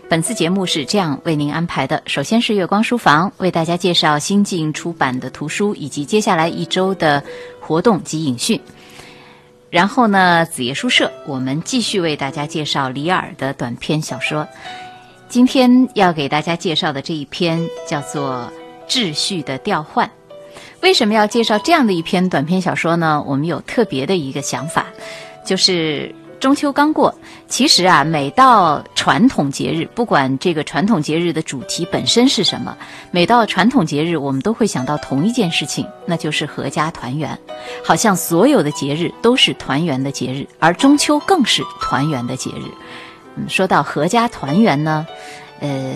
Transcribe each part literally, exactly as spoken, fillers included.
本次节目是这样为您安排的：首先是月光书房为大家介绍新近出版的图书以及接下来一周的活动及影讯。然后呢，子夜书社我们继续为大家介绍李尔的短篇小说。今天要给大家介绍的这一篇叫做《秩序的调换》。为什么要介绍这样的一篇短篇小说呢？我们有特别的一个想法，就是中秋刚过，其实啊，每到传统节日，不管这个传统节日的主题本身是什么，每到传统节日，我们都会想到同一件事情，那就是阖家团圆。好像所有的节日都是团圆的节日，而中秋更是团圆的节日。嗯，说到阖家团圆呢，呃，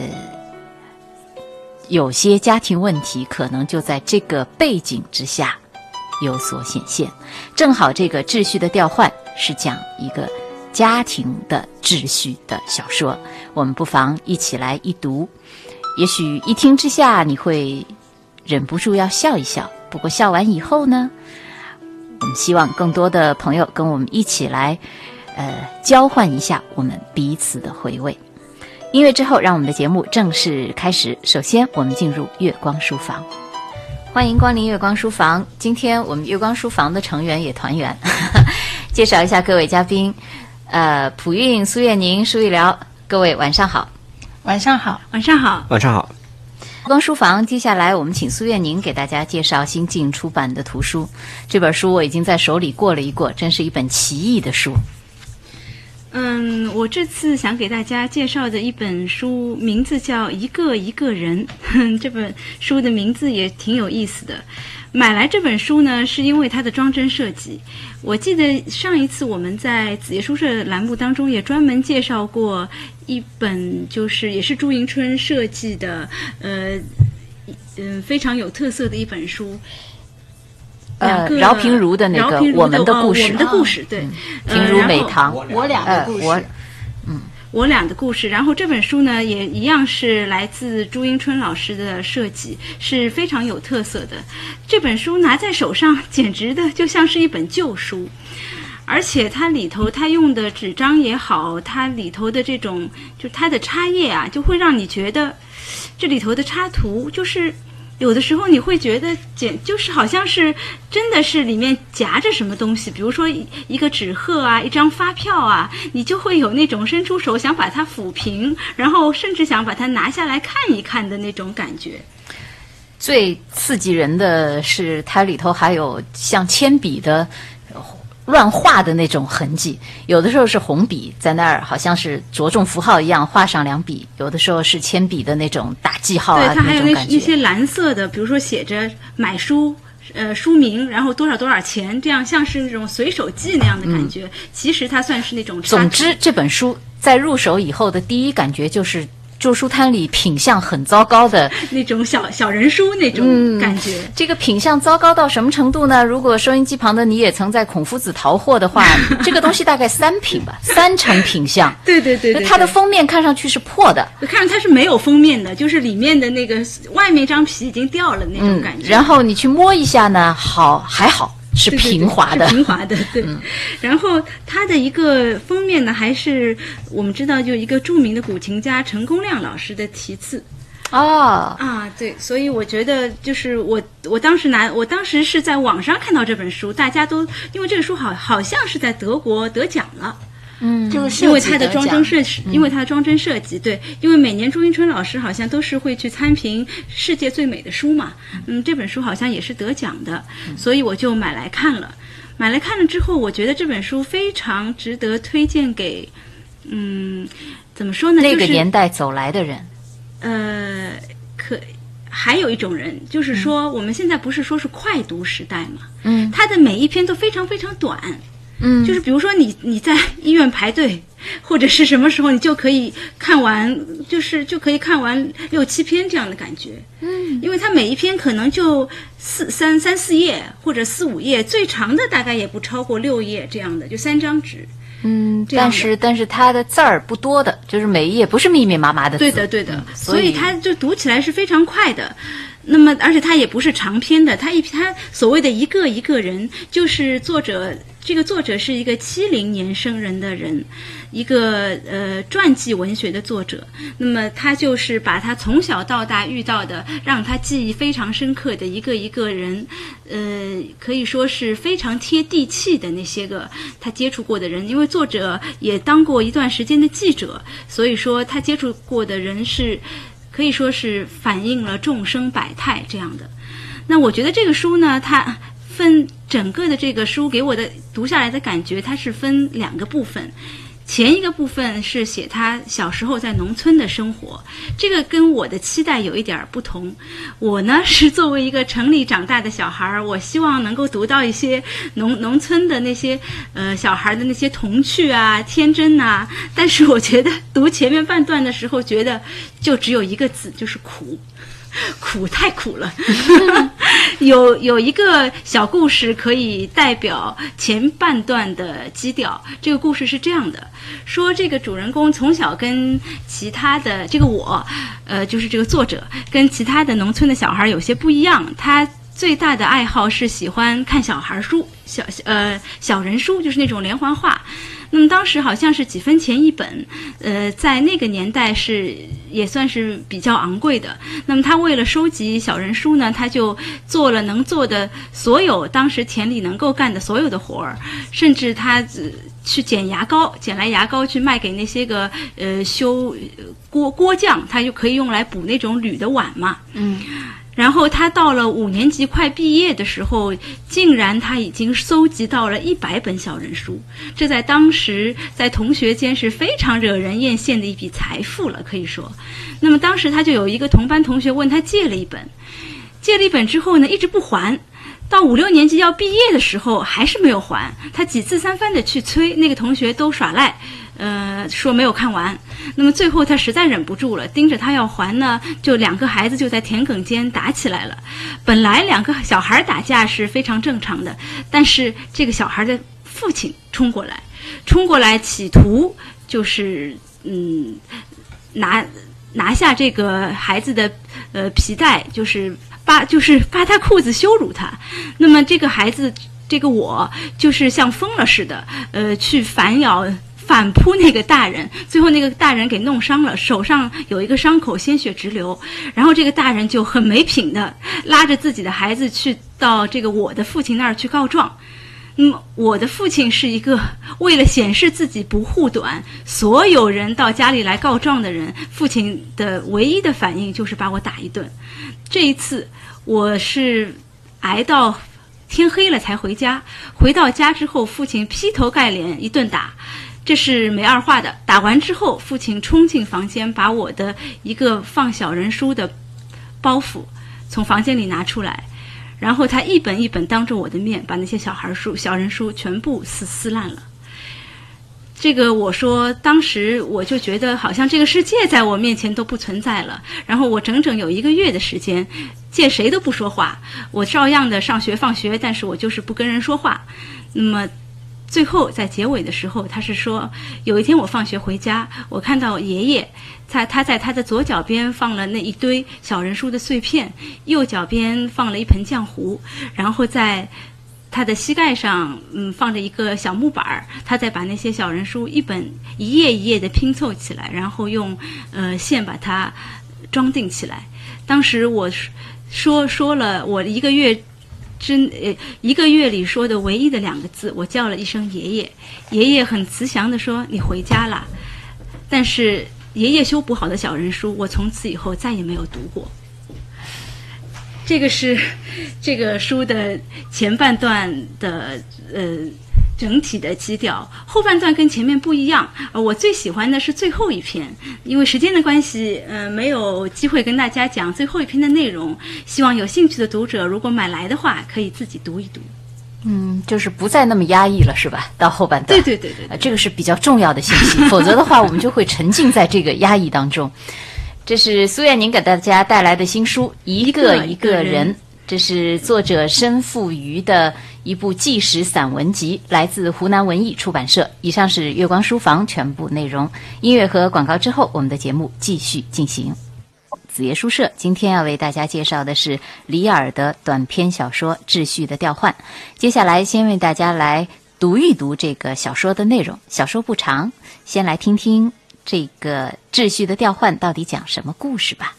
有些家庭问题可能就在这个背景之下有所显现。正好这个秩序的调换是讲一个家庭的秩序的小说，我们不妨一起来一读。也许一听之下你会忍不住要笑一笑，不过笑完以后呢，我们希望更多的朋友跟我们一起来呃，交换一下我们彼此的回味。音乐之后，让我们的节目正式开始。首先我们进入月光书房。欢迎光临月光书房。今天我们月光书房的成员也团圆介绍一下各位嘉宾，呃，普韵、苏月宁、舒玉聊，各位晚上好。 晚上好。 晚上好。 晚上好。 月光书房，接下来我们请苏月宁给大家介绍新近出版的图书。这本书我已经在手里过了一过，真是一本奇异的书。 嗯，我这次想给大家介绍的一本书名字叫《一个一个人》，这本书的名字也挺有意思的。买来这本书呢，是因为它的装帧设计。我记得上一次我们在子夜书社栏目当中也专门介绍过一本，就是也是朱迎春设计的，呃，嗯，非常有特色的一本书。 呃，饶平如的那个《我们的故事》， 我们的故事，对， 平如美堂， 我俩的故事， 我，嗯， 我俩的故事。然后这本书呢，也一样是来自朱迎春老师的设计，是非常有特色的。这本书拿在手上，简直的就像是一本旧书，而且它里头它用的纸张也好，它里头的这种就它的插页啊，就会让你觉得这里头的插图就是。有的时候你会觉得简就是好像是真的是里面夹着什么东西，比如说一个纸鹤啊，一张发票啊，你就会有那种伸出手想把它抚平，然后甚至想把它拿下来看一看的那种感觉。 最刺激人的是它里头还有像铅笔的乱画的那种痕迹，有的时候是红笔在那儿好像是着重符号一样画上两笔，有的时候是铅笔的那种打记号啊， 对，它还有那那种感觉。 那些蓝色的，比如说写着买书呃书名，然后多少多少钱，这样像是那种随手记那样的感觉、嗯、其实它算是那种插图。 总之这本书在入手以后的第一感觉就是旧书摊里品相很糟糕的那种小小人书那种感觉、嗯、 这个品相糟糕到什么程度呢？如果收音机旁的你也曾在孔夫子淘货的话这个东西大概三品吧三成品相对对 对, 对, 对， 它的封面看上去是破的， 看着它是没有封面的，就是里面的那个外面一张皮已经掉了那种感觉、 嗯、然后你去摸一下呢，好还好是平滑的， 对对对，是平滑的，对、嗯。然后它的一个封面呢，还是我们知道，就一个著名的古琴家陈公亮老师的题字。 哦啊，对，所以我觉得就是我我当时拿，我当时是在网上看到这本书，大家都因为这个书好好像是在德国得奖了。 嗯， 因为它的装帧设计，因为它的装帧设计，对，因为每年朱迎春老师好像都是会去参评世界最美的书嘛，嗯，这本书好像也是得奖的，所以我就买来看了。买来看了之后，我觉得这本书非常值得推荐给，嗯，怎么说呢？ 那个年代走来的人， 呃，可。还有一种人，就是说、嗯、我们现在不是说是快读时代嘛，嗯，它的每一篇都非常非常短。嗯，就是比如说你你在医院排队，或者是什么时候你就可以看完，就是就可以看完六七篇这样的感觉。嗯，因为它每一篇可能就四三三四页或者四五页，最长的大概也不超过六页这样的，就三张纸。 嗯，但是但是它的字儿不多的，就是每一页不是密密麻麻的字。 对的对的、嗯，所以它就读起来是非常快的。 那么，而且它也不是长篇的，它一它所谓的一个一个人，就是作者这个作者是一个七零年生人的人，一个呃传记文学的作者。那么他就是把他从小到大遇到的，让他记忆非常深刻的一个一个人，呃，可以说是非常贴地气的那些个他接触过的人。因为作者也当过一段时间的记者，所以说他接触过的人是。可以说是反映了众生百态这样的。那我觉得这个书呢，它分整个的这个书给我的读下来的感觉，它是分两个部分。前一个部分是写他小时候在农村的生活，这个跟我的期待有一点不同。我呢是作为一个城里长大的小孩，我希望能够读到一些农农村的那些呃小孩的那些童趣啊、天真啊。但是我觉得读前面半段的时候，觉得就只有一个字，就是苦。苦太苦了有有一个小故事可以代表前半段的基调。这个故事是这样的，说这个主人公从小跟其他的这个我呃，就是这个作者跟其他的农村的小孩有些不一样。他最大的爱好是喜欢看小孩书，小呃小人书，就是那种连环画。那么当时好像是几分钱一本，呃，在那个年代是也算是比较昂贵的。那么他为了收集小人书呢，他就做了能做的所有当时田里能够干的所有的活儿，甚至他去捡牙膏，捡来牙膏去卖给那些个呃修锅锅匠，他就可以用来补那种铝的碗嘛。嗯。然后他到了五年级快毕业的时候，竟然他已经搜集到了一百本小人书，这在当时在同学间是非常惹人艳羡的一笔财富了，可以说。那么当时他就有一个同班同学问他借了一本，借了一本之后呢，一直不还。到五六年级要毕业的时候还是没有还，他几次三番的去催，那个同学都耍赖，呃，说没有看完。那么最后他实在忍不住了，盯着他要还呢，就两个孩子就在田埂间打起来了。本来两个小孩打架是非常正常的，但是这个小孩的父亲冲过来，冲过来企图就是嗯拿拿下这个孩子的呃皮带，就是扒就是扒他裤子羞辱他。那么这个孩子这个我就是像疯了似的，呃，去反咬反扑那个大人，最后那个大人给弄伤了，手上有一个伤口，鲜血直流。然后这个大人就很没品的拉着自己的孩子去到这个我的父亲那儿去告状。嗯，我的父亲是一个为了显示自己不护短，所有人到家里来告状的人，父亲的唯一的反应就是把我打一顿。这一次我是挨到天黑了才回家，回到家之后，父亲劈头盖脸一顿打，这是没二话的。打完之后，父亲冲进房间，把我的一个放小人书的包袱从房间里拿出来，然后他一本一本当着我的面把那些小孩书、小人书全部撕撕烂了。这个我说，当时我就觉得好像这个世界在我面前都不存在了。然后我整整有一个月的时间，见谁都不说话，我照样的上学放学，但是我就是不跟人说话。那么最后在结尾的时候，他是说，有一天我放学回家，我看到爷爷他他在他的左脚边放了那一堆小人书的碎片，右脚边放了一盆浆糊，然后在他的膝盖上嗯放着一个小木板，他再把那些小人书一本一页一页的拼凑起来，然后用呃线把它装订起来。当时我说说了我一个月之呃一个月里说的唯一的两个字，我叫了一声爷爷。爷爷很慈祥地说你回家了。但是爷爷修补好的小人书，我从此以后再也没有读过。这个是这个书的前半段的呃整体的基调，后半段跟前面不一样。呃，我最喜欢的是最后一篇，因为时间的关系，呃，没有机会跟大家讲最后一篇的内容。希望有兴趣的读者，如果买来的话，可以自己读一读。 嗯，就是不再那么压抑了，是吧？到后半段， 对对对 对, 对、 呃，这个是比较重要的信息，否则的话，我们就会沉浸在这个压抑当中。这是苏燕宁给大家带来的新书《一个一个人》，这是作者申富余的一部纪实散文集，来自湖南文艺出版社。以上是月光书房全部内容。音乐和广告之后，我们的节目继续进行。 子夜书社，今天要为大家介绍的是李耳的短篇小说《秩序的调换》。接下来先为大家来读一读这个小说的内容。小说不长，先来听听这个《秩序的调换》到底讲什么故事吧。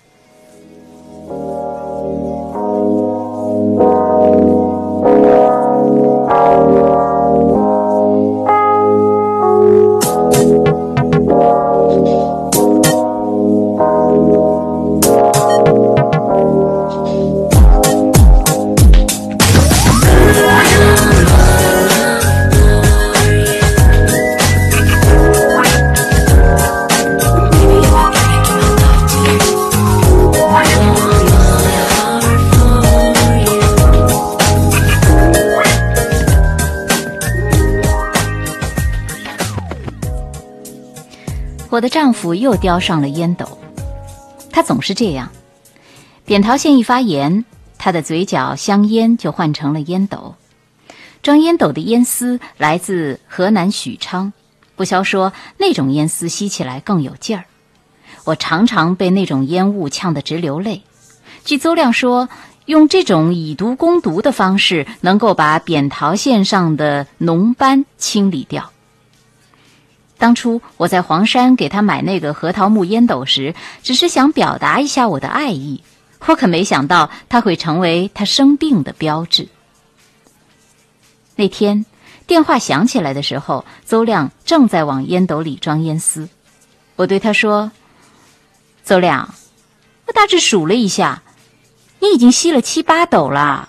我的丈夫又叼上了烟斗，他总是这样，扁桃腺一发炎，他的嘴角香烟就换成了烟斗。装烟斗的烟丝来自河南许昌，不消说那种烟丝吸起来更有劲儿。我常常被那种烟雾呛得直流泪。据邹亮说，用这种以毒攻毒的方式能够把扁桃腺上的脓斑清理掉。当初我在黄山给他买那个核桃木烟斗时，只是想表达一下我的爱意，我可没想到它会成为他生病的标志。那天电话响起来的时候，邹亮正在往烟斗里装烟丝。我对他说：邹亮，我大致数了一下，你已经吸了七八斗了。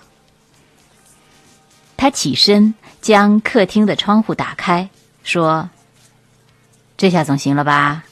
他起身将客厅的窗户打开，说：这下总行了吧？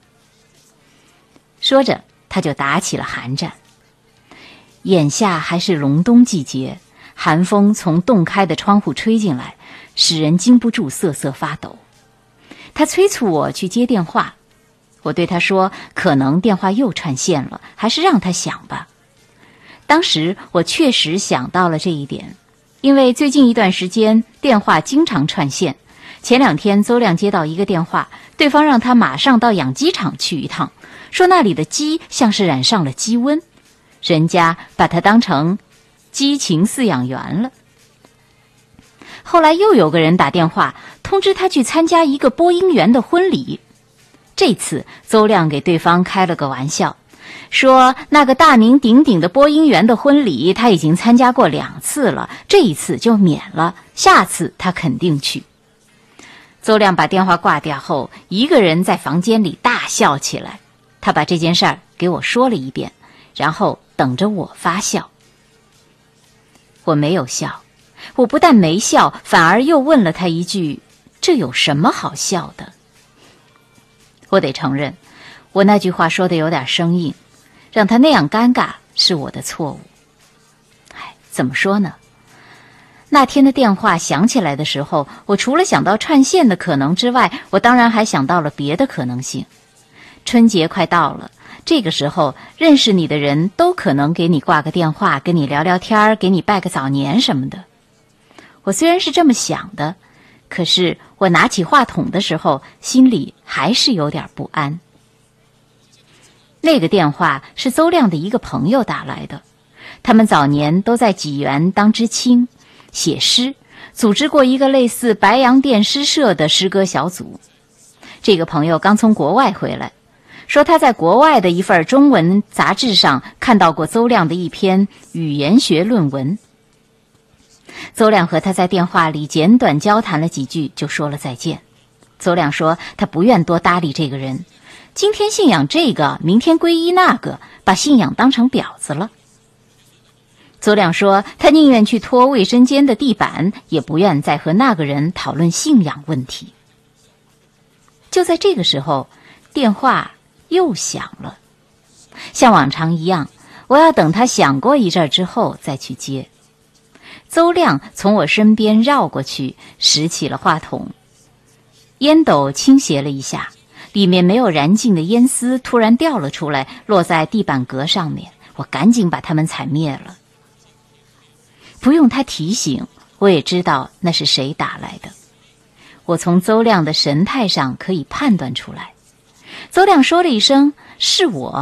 说着他就打起了寒战。眼下还是隆冬季节，寒风从洞开的窗户吹进来，使人禁不住瑟瑟发抖。他催促我去接电话，我对他说可能电话又串线了，还是让他响吧。当时我确实想到了这一点，因为最近一段时间电话经常串线。前两天邹亮接到一个电话，对方让他马上到养鸡场去一趟，说那里的鸡像是染上了鸡瘟，人家把他当成鸡禽饲养员了。后来又有个人打电话通知他去参加一个播音员的婚礼，这次邹亮给对方开了个玩笑，说那个大名鼎鼎的播音员的婚礼他已经参加过两次了，这一次就免了，下次他肯定去。邹亮把电话挂掉后，一个人在房间里大笑起来。他把这件事儿给我说了一遍，然后等着我发笑。我没有笑，我不但没笑，反而又问了他一句：这有什么好笑的？我得承认，我那句话说的有点生硬，让他那样尴尬是我的错误。哎，怎么说呢？那天的电话响起来的时候，我除了想到串线的可能之外，我当然还想到了别的可能性。春节快到了，这个时候认识你的人都可能给你挂个电话，跟你聊聊天，给你拜个早年什么的。我虽然是这么想的，可是我拿起话筒的时候，心里还是有点不安。那个电话是邹亮的一个朋友打来的，他们早年都在济源当知青，写诗，组织过一个类似白洋淀诗社的诗歌小组。这个朋友刚从国外回来，说他在国外的一份中文杂志上看到过邹亮的一篇语言学论文。邹亮和他在电话里简短交谈了几句，就说了再见。邹亮说他不愿多搭理这个人，今天信仰这个，明天皈依那个，把信仰当成婊子了。邹亮说他宁愿去拖卫生间的地板，也不愿再和那个人讨论信仰问题。就在这个时候，电话又响了。像往常一样，我要等他响过一阵之后再去接。邹亮从我身边绕过去，拾起了话筒。烟斗倾斜了一下，里面没有燃尽的烟丝突然掉了出来，落在地板格上面。我赶紧把它们踩灭了。不用他提醒，我也知道那是谁打来的。我从邹亮的神态上可以判断出来。邹亮说了一声是我，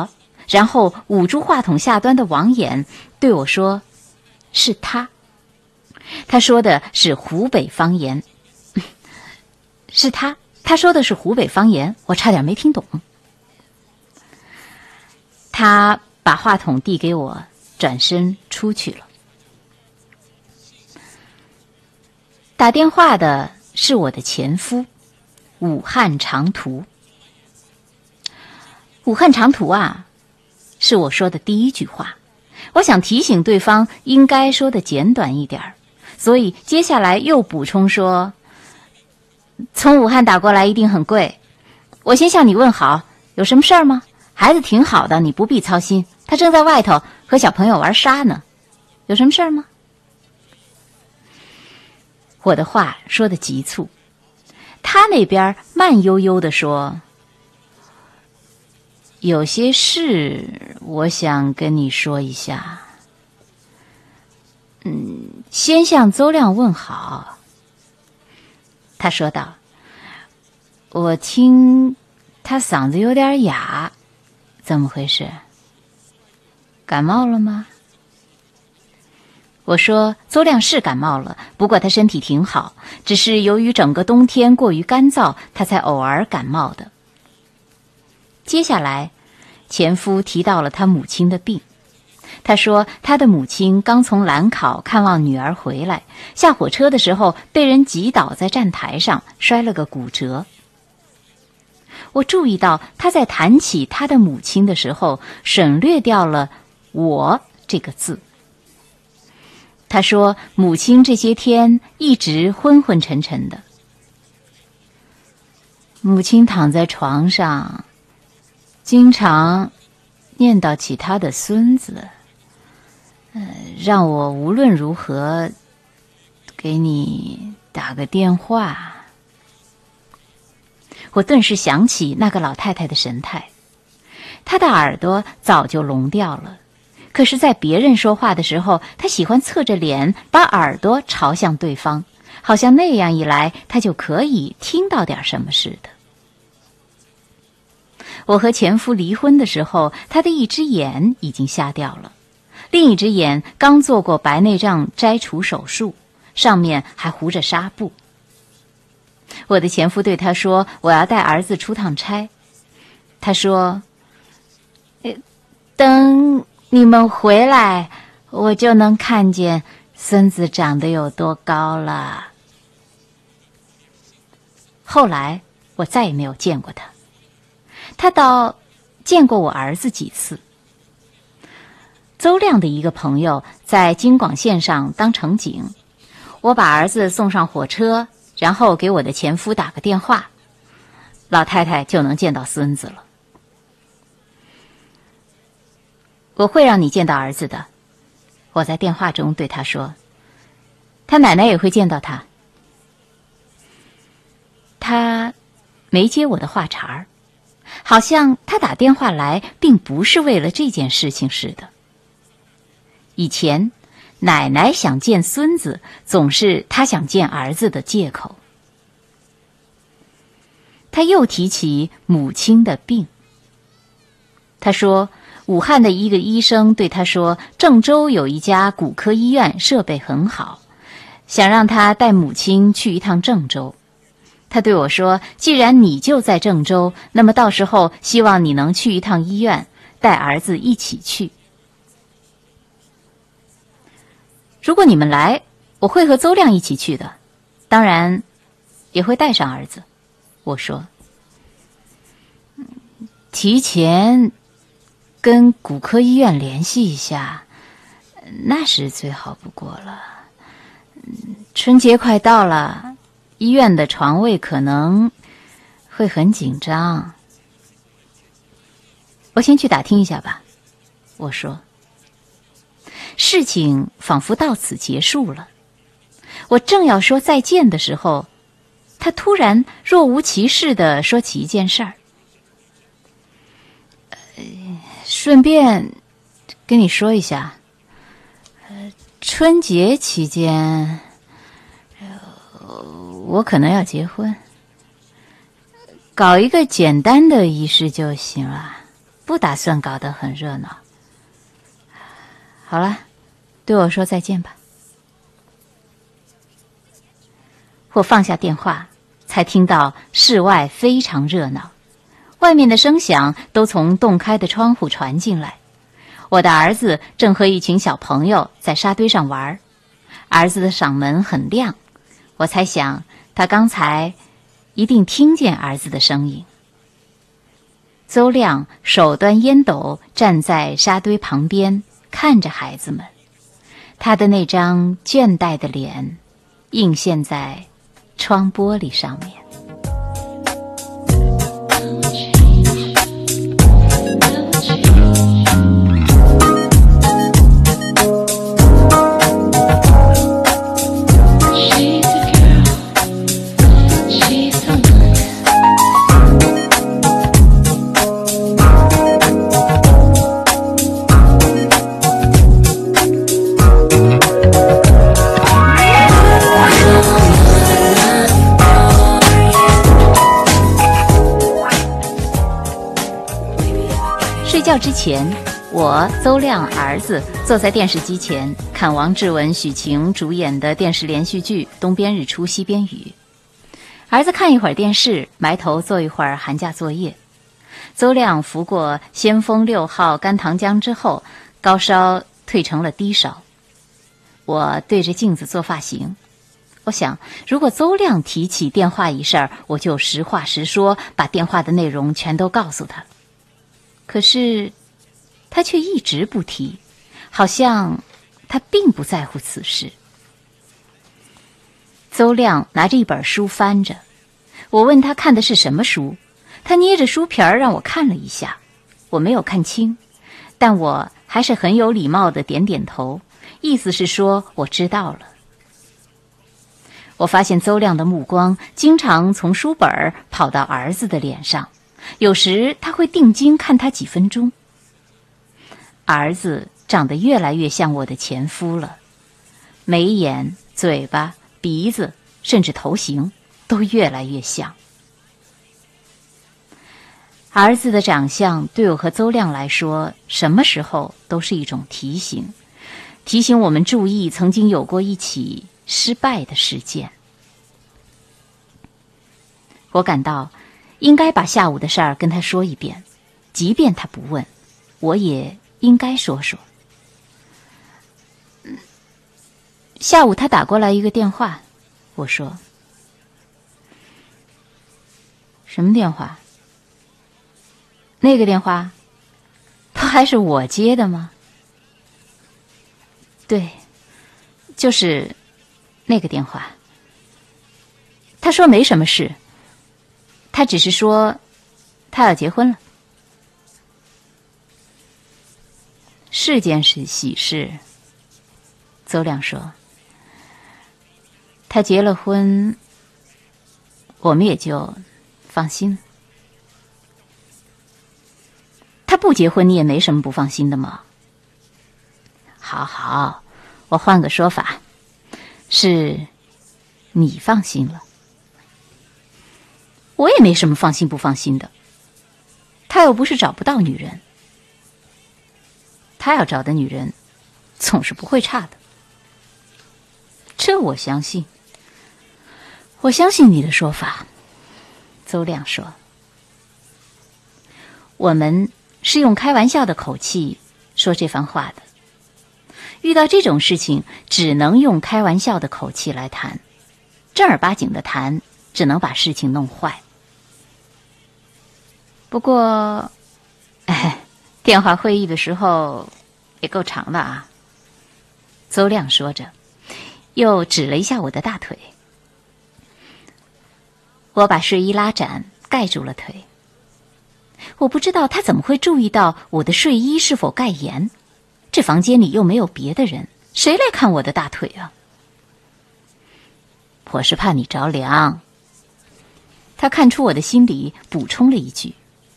然后捂住话筒下端的网眼，对我说：“是他。”他说的是湖北方言。是他，他说的是湖北方言，我差点没听懂。他把话筒递给我，转身出去了。打电话的是我的前夫，武汉长途。武汉长途啊，是我说的第一句话。我想提醒对方应该说的简短一点，所以接下来又补充说，从武汉打过来一定很贵。我先向你问好，有什么事儿吗？孩子挺好的，你不必操心，他正在外头和小朋友玩沙呢。有什么事儿吗？我的话说得急促，他那边慢悠悠地说，有些事我想跟你说一下。嗯，先向邹亮问好。他说道，我听他嗓子有点哑，怎么回事？感冒了吗？我说邹亮是感冒了，不过他身体挺好，只是由于整个冬天过于干燥，他才偶尔感冒的。接下来，前夫提到了他母亲的病。他说他的母亲刚从兰考看望女儿回来，下火车的时候被人挤倒在站台上，摔了个骨折。我注意到他在谈起他的母亲的时候，省略掉了“我”这个字。他说母亲这些天一直昏昏沉沉的。母亲躺在床上，经常念叨起他的孙子，呃，让我无论如何给你打个电话。我顿时想起那个老太太的神态，她的耳朵早就聋掉了，可是在别人说话的时候，她喜欢侧着脸，把耳朵朝向对方，好像那样一来，她就可以听到点什么似的。我和前夫离婚的时候，他的一只眼已经瞎掉了，另一只眼刚做过白内障摘除手术，上面还糊着纱布。我的前夫对他说，我要带儿子出趟差。他说，等你们回来，我就能看见孙子长得有多高了。后来我再也没有见过他，他倒见过我儿子几次。邹亮的一个朋友在京广线上当乘警，我把儿子送上火车，然后给我的前夫打个电话，老太太就能见到孙子了。我会让你见到儿子的，我在电话中对他说，他奶奶也会见到他。他没接我的话茬儿，好像他打电话来并不是为了这件事情似的。以前奶奶想见孙子，总是他想见儿子的借口。他又提起母亲的病。他说武汉的一个医生对他说，郑州有一家骨科医院设备很好，想让他带母亲去一趟郑州。他对我说，既然你就在郑州，那么到时候希望你能去一趟医院，带儿子一起去。如果你们来，我会和邹亮一起去的，当然也会带上儿子。我说，提前跟骨科医院联系一下，那是最好不过了。春节快到了，医院的床位可能会很紧张。我先去打听一下吧，我说。事情仿佛到此结束了。我正要说再见的时候，他突然若无其事地说起一件事儿。呃，顺便跟你说一下，呃，春节期间，呃，我可能要结婚，搞一个简单的仪式就行了， 不打算搞得很热闹。好了，对我说再见吧。我放下电话，才听到室外非常热闹，外面的声响都从洞开的窗户传进来。我的儿子正和一群小朋友在沙堆上玩，儿子的嗓门很亮，我猜想他刚才一定听见儿子的声音。邹亮手端烟斗站在沙堆旁边，看着孩子们，他的那张倦怠的脸映现在窗玻璃上面。睡觉之前，我邹亮儿子坐在电视机前看王志文、许晴主演的电视连续剧《东边日出西边雨》。儿子看一会儿电视，埋头做一会儿寒假作业。邹亮服过先锋六号甘糖浆之后，高烧退成了低烧。我对着镜子做发型，我想如果邹亮提起电话一事，我就实话实说，把电话的内容全都告诉他。可是他却一直不提，好像他并不在乎此事。邹亮拿着一本书翻着，我问他看的是什么书，他捏着书皮儿让我看了一下，我没有看清，但我还是很有礼貌地点点头，意思是说我知道了。我发现邹亮的目光经常从书本跑到儿子的脸上，有时他会定睛看他几分钟。儿子长得越来越像我的前夫了，眉眼、嘴巴、鼻子，甚至头型都越来越像。儿子的长相对我和邹亮来说，什么时候都是一种提醒，提醒我们注意曾经有过一起失败的事件。我感到应该把下午的事儿跟他说一遍，即便他不问，我也应该说说。下午他打过来一个电话，我说：什么电话？那个电话不还是我接的吗？对，就是那个电话。他说没什么事，他只是说他要结婚了。是件事喜事，邹亮说。他结了婚，我们也就放心了。他不结婚，你也没什么不放心的吗？好好，我换个说法，是你放心了。我也没什么放心不放心的，他又不是找不到女人，他要找的女人总是不会差的，这我相信。我相信你的说法，邹亮说。我们是用开玩笑的口气说这番话的，遇到这种事情只能用开玩笑的口气来谈，正儿八经的谈只能把事情弄坏。不过哎，电话会议的时候也够长的啊，邹亮说着，又指了一下我的大腿。我把睡衣拉展盖住了腿，我不知道他怎么会注意到我的睡衣是否盖严，这房间里又没有别的人，谁来看我的大腿啊？我是怕你着凉。他看出我的心里，补充了一句。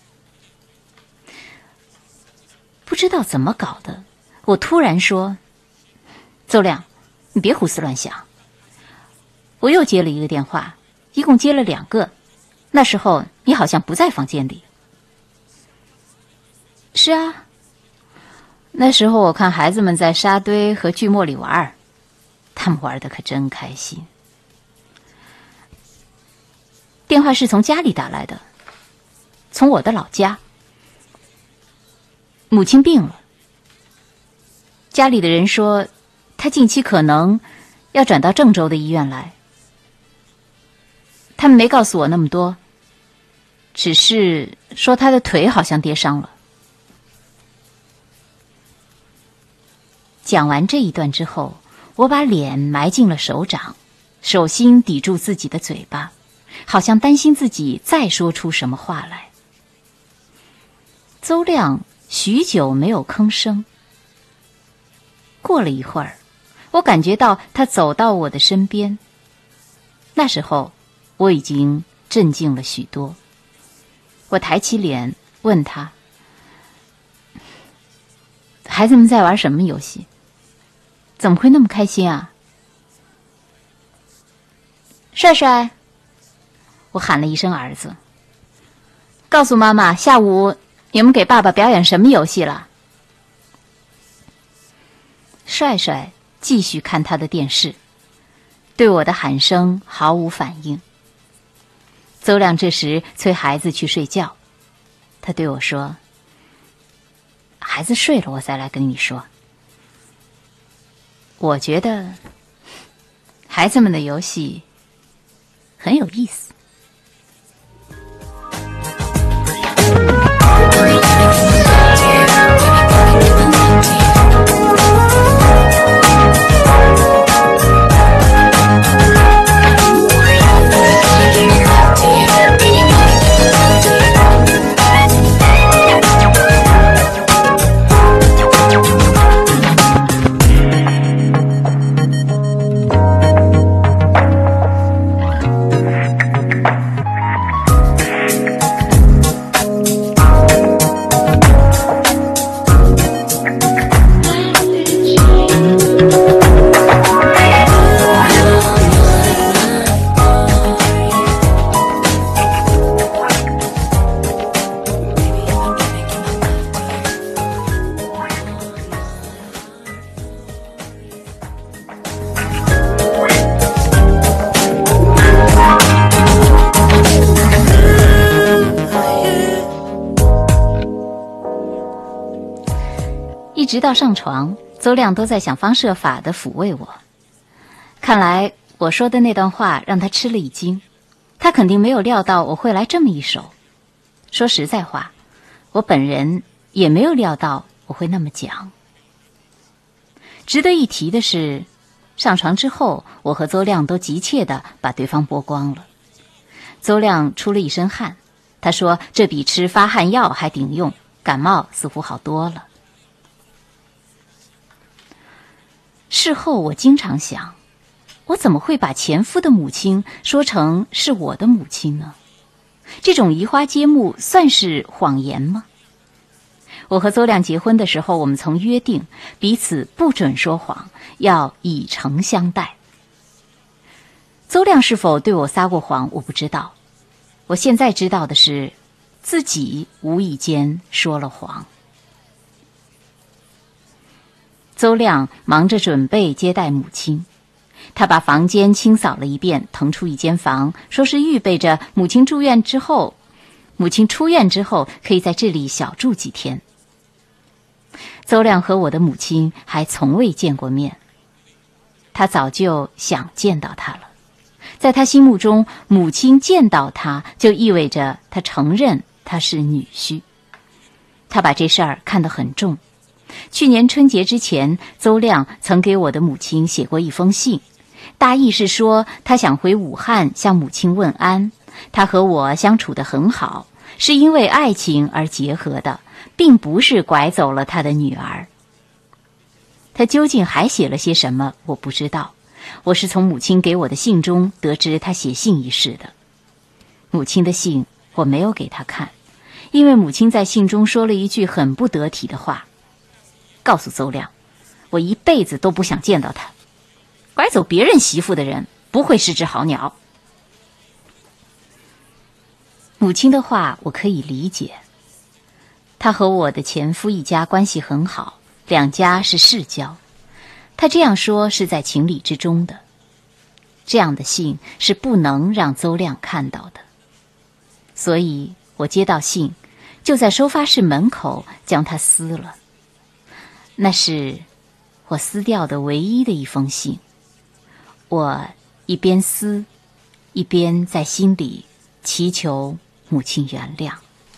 不知道怎么搞的，我突然说：邹亮，你别胡思乱想。我又接了一个电话，一共接了两个，那时候你好像不在房间里。 是啊，那时候我看孩子们在沙堆和锯末里玩，他们玩得可真开心。电话是从家里打来的，从我的老家。母亲病了，家里的人说她近期可能要转到郑州的医院来。他们没告诉我那么多，只是说她的腿好像跌伤了。讲完这一段之后，我把脸埋进了手掌，手心抵住自己的嘴巴，好像担心自己再说出什么话来。邹亮许久没有吭声。过了一会儿，我感觉到他走到我的身边。那时候我已经镇静了许多。我抬起脸问他，孩子们在玩什么游戏？怎么会那么开心啊？帅帅，我喊了一声儿子，告诉妈妈下午你们给爸爸表演什么游戏了。帅帅继续看他的电视，对我的喊声毫无反应。邹亮这时催孩子去睡觉，他对我说，孩子睡了我再来跟你说。我觉得孩子们的游戏很有意思。直到上床，邹亮都在想方设法地抚慰我。看来我说的那段话让他吃了一惊，他肯定没有料到我会来这么一手。说实在话，我本人也没有料到我会那么讲。值得一提的是，上床之后，我和邹亮都急切地把对方剥光了。邹亮出了一身汗，他说这比吃发汗药还顶用，感冒似乎好多了。事后我经常想，我怎么会把前夫的母亲说成是我的母亲呢？这种移花接木算是谎言吗？我和邹亮结婚的时候，我们曾约定彼此不准说谎，要以诚相待。邹亮是否对我撒过谎，我不知道。我现在知道的是，自己无意间说了谎。邹亮忙着准备接待母亲，他把房间清扫了一遍，腾出一间房，说是预备着母亲住院之后，母亲出院之后可以在这里小住几天。邹亮和我的母亲还从未见过面，他早就想见到她了。在他心目中，母亲见到他就意味着他承认他是女婿。他把这事儿看得很重。去年春节之前，邹亮曾给我的母亲写过一封信，大意是说他想回武汉向母亲问安，他和我相处得很好，是因为爱情而结合的，并不是拐走了他的女儿。他究竟还写了些什么，我不知道。我是从母亲给我的信中得知他写信一事的。母亲的信我没有给他看，因为母亲在信中说了一句很不得体的话，告诉邹亮，我一辈子都不想见到他，拐走别人媳妇的人不会是只好鸟。母亲的话我可以理解， 他和我的前夫一家关系很好，两家是世交。他这样说是在情理之中的。这样的信是不能让邹亮看到的，所以我接到信，就在收发室门口将它撕了。那是我撕掉的唯一的一封信。我一边撕，一边在心里祈求母亲原谅。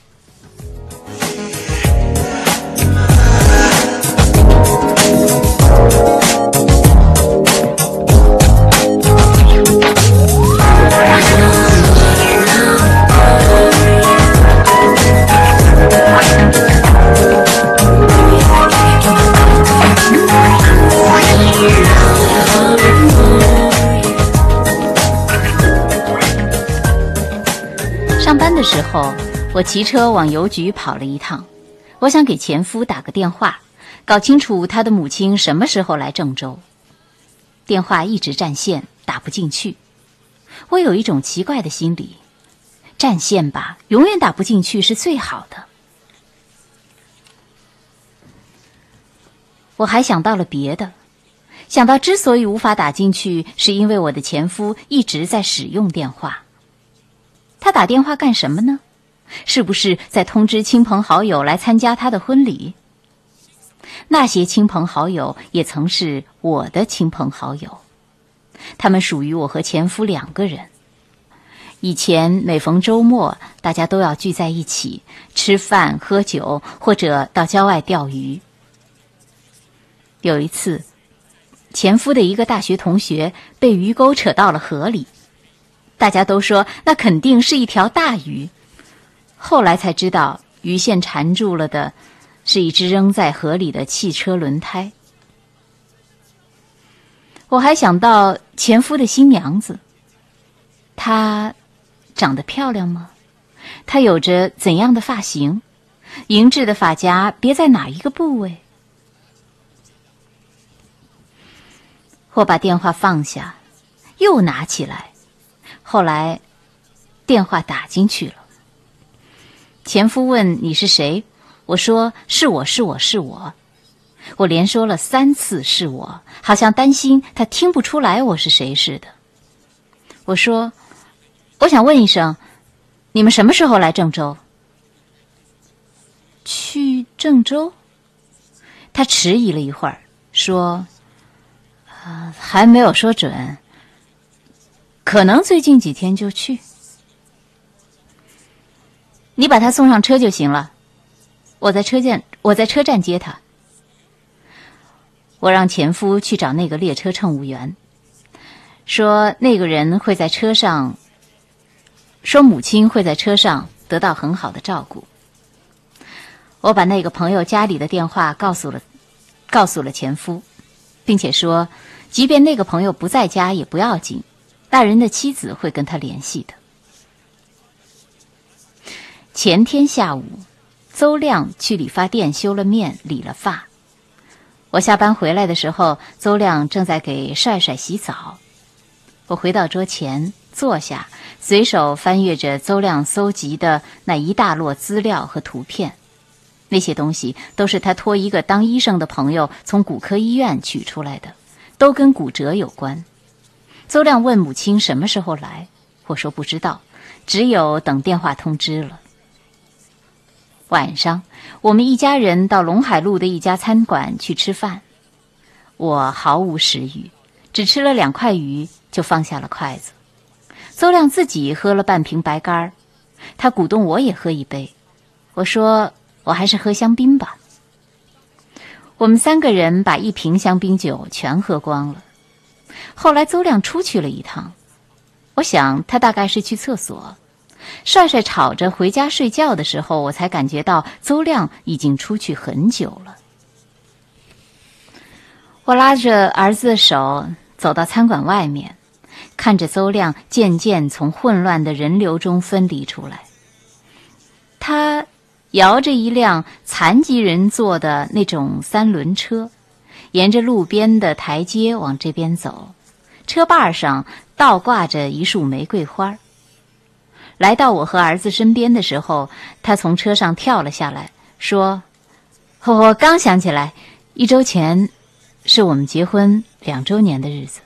上班的时候，我骑车往邮局跑了一趟，我想给前夫打个电话，搞清楚他的母亲什么时候来郑州。电话一直占线，打不进去。我有一种奇怪的心理，占线吧，永远打不进去是最好的。我还想到了别的，想到之所以无法打进去，是因为我的前夫一直在使用电话。他打电话干什么呢？是不是在通知亲朋好友来参加他的婚礼？那些亲朋好友也曾是我的亲朋好友，他们属于我和前夫两个人。以前每逢周末，大家都要聚在一起吃饭喝酒，或者到郊外钓鱼。有一次，前夫的一个大学同学被鱼钩扯到了河里，大家都说那肯定是一条大鱼，后来才知道鱼线缠住了的是一只扔在河里的汽车轮胎。我还想到前夫的新娘子，她长得漂亮吗？她有着怎样的发型？银质的发夹别在哪一个部位？我把电话放下，又拿起来，后来电话打进去了。前夫问你是谁？我说是我是我是我。我连说了三次是我，好像担心他听不出来我是谁似的。我说我想问一声，你们什么时候来郑州？去郑州？他迟疑了一会儿，说呃，还没有说准，可能最近几天就去。你把他送上车就行了，我在车站，我在车站接他。我让前夫去找那个列车乘务员，说那个人会在车上，说母亲会在车上得到很好的照顾。我把那个朋友家里的电话告诉了，告诉了前夫，并且说，即便那个朋友不在家也不要紧，大人的妻子会跟他联系的。前天下午，邹亮去理发店修了面，理了发。我下班回来的时候，邹亮正在给帅帅洗澡。我回到桌前坐下，随手翻阅着邹亮搜集的那一大摞资料和图片。那些东西都是他托一个当医生的朋友从骨科医院取出来的，都跟骨折有关。邹亮问母亲什么时候来，我说不知道，只有等电话通知了。晚上，我们一家人到陇海路的一家餐馆去吃饭。我毫无食欲，只吃了两块鱼就放下了筷子。邹亮自己喝了半瓶白干，他鼓动我也喝一杯。我说我还是喝香槟吧。我们三个人把一瓶香槟酒全喝光了。后来邹亮出去了一趟，我想他大概是去厕所。帅帅吵着回家睡觉的时候，我才感觉到邹亮已经出去很久了。我拉着儿子的手走到餐馆外面，看着邹亮渐渐从混乱的人流中分离出来。他摇着一辆残疾人坐的那种三轮车，沿着路边的台阶往这边走，车把上倒挂着一束玫瑰花。来到我和儿子身边的时候，他从车上跳了下来， 说：“我刚想起来，一周前是我们结婚两周年的日子。”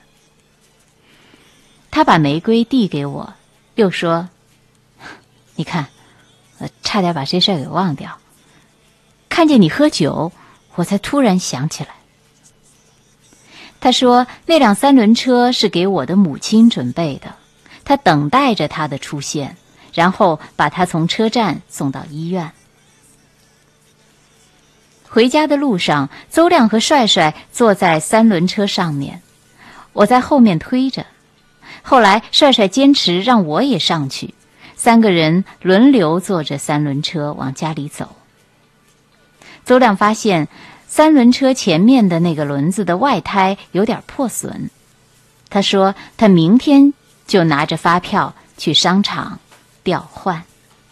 他把玫瑰递给我，又说：“你看，我差点把这事儿给忘掉。看见你喝酒，我才突然想起来。”他说那辆三轮车是给我的母亲准备的，他等待着她的出现，然后把她从车站送到医院。回家的路上，邹亮和帅帅坐在三轮车上面，我在后面推着。后来帅帅坚持让我也上去，三个人轮流坐着三轮车往家里走。邹亮发现三轮车前面的那个轮子的外胎有点破损，他说他明天就拿着发票去商场调换。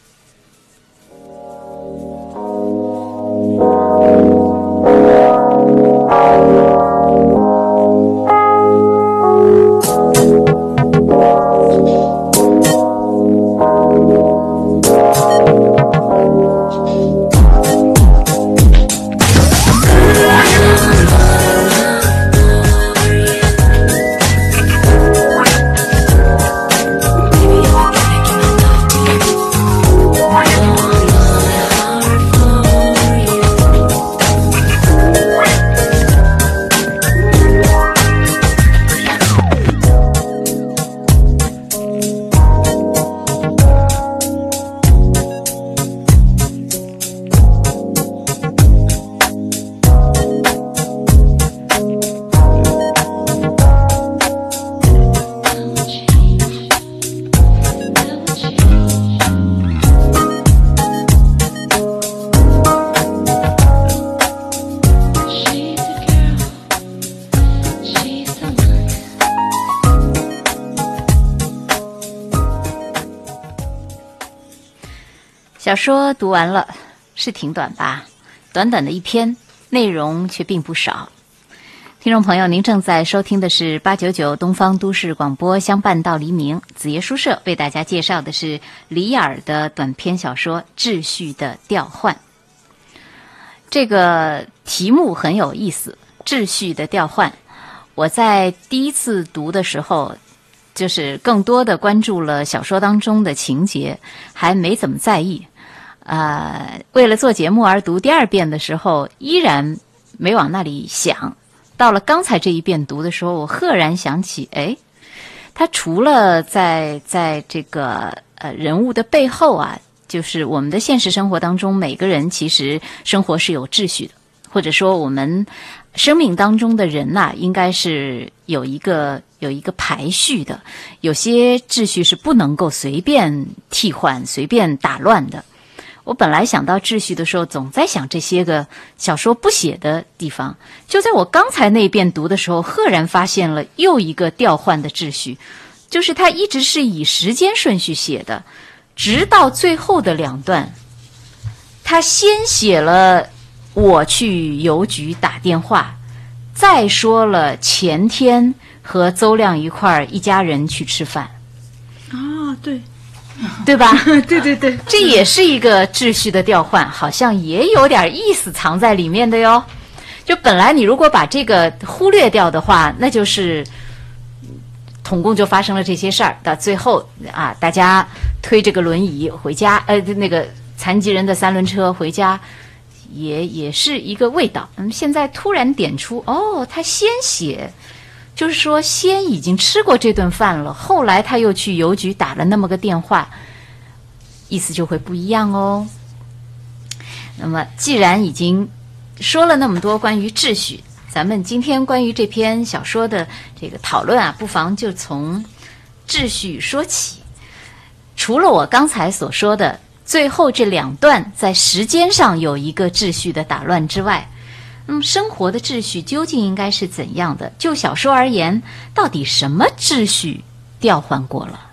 小说读完了，是挺短吧？短短的一篇，内容却并不少。听众朋友，您正在收听的是八九九东方都市广播，相伴到黎明。子夜书社为大家介绍的是李尔的短篇小说《秩序的调换》。这个题目很有意思，秩序的调换。我在第一次读的时候，就是更多的关注了小说当中的情节，还没怎么在意。呃，为了做节目而读第二遍的时候，依然没往那里想。到了刚才这一遍读的时候，我赫然想起，哎，他除了在在这个呃人物的背后啊，就是我们的现实生活当中，每个人其实生活是有秩序的，或者说我们生命当中的人呐、啊，应该是有一个有一个排序的，有些秩序是不能够随便替换、随便打乱的。我本来想到秩序的时候，总在想这些个小说不写的地方。就在我刚才那遍读的时候，赫然发现了又一个调换的秩序，就是它一直是以时间顺序写的，直到最后的两段，他先写了我去邮局打电话，再说了前天和邹亮一块儿一家人去吃饭。 哦，对。 对吧？ 对对对， 这也是一个秩序的调换，好像也有点意思藏在里面的哟。就本来你如果把这个忽略掉的话，那就是统共就发生了这些事儿。到最后啊，大家推这个轮椅回家，呃，那个残疾人的三轮车回家，也也是一个味道。嗯，现在突然点出，哦，他先写。就是说先已经吃过这顿饭了，后来他又去邮局打了那么个电话，意思就会不一样哦。那么既然已经说了那么多关于秩序，咱们今天关于这篇小说的这个讨论啊，不妨就从秩序说起。除了我刚才所说的最后这两段在时间上有一个秩序的打乱之外，嗯，生活的秩序究竟应该是怎样的？就小说而言，到底什么秩序调换过了？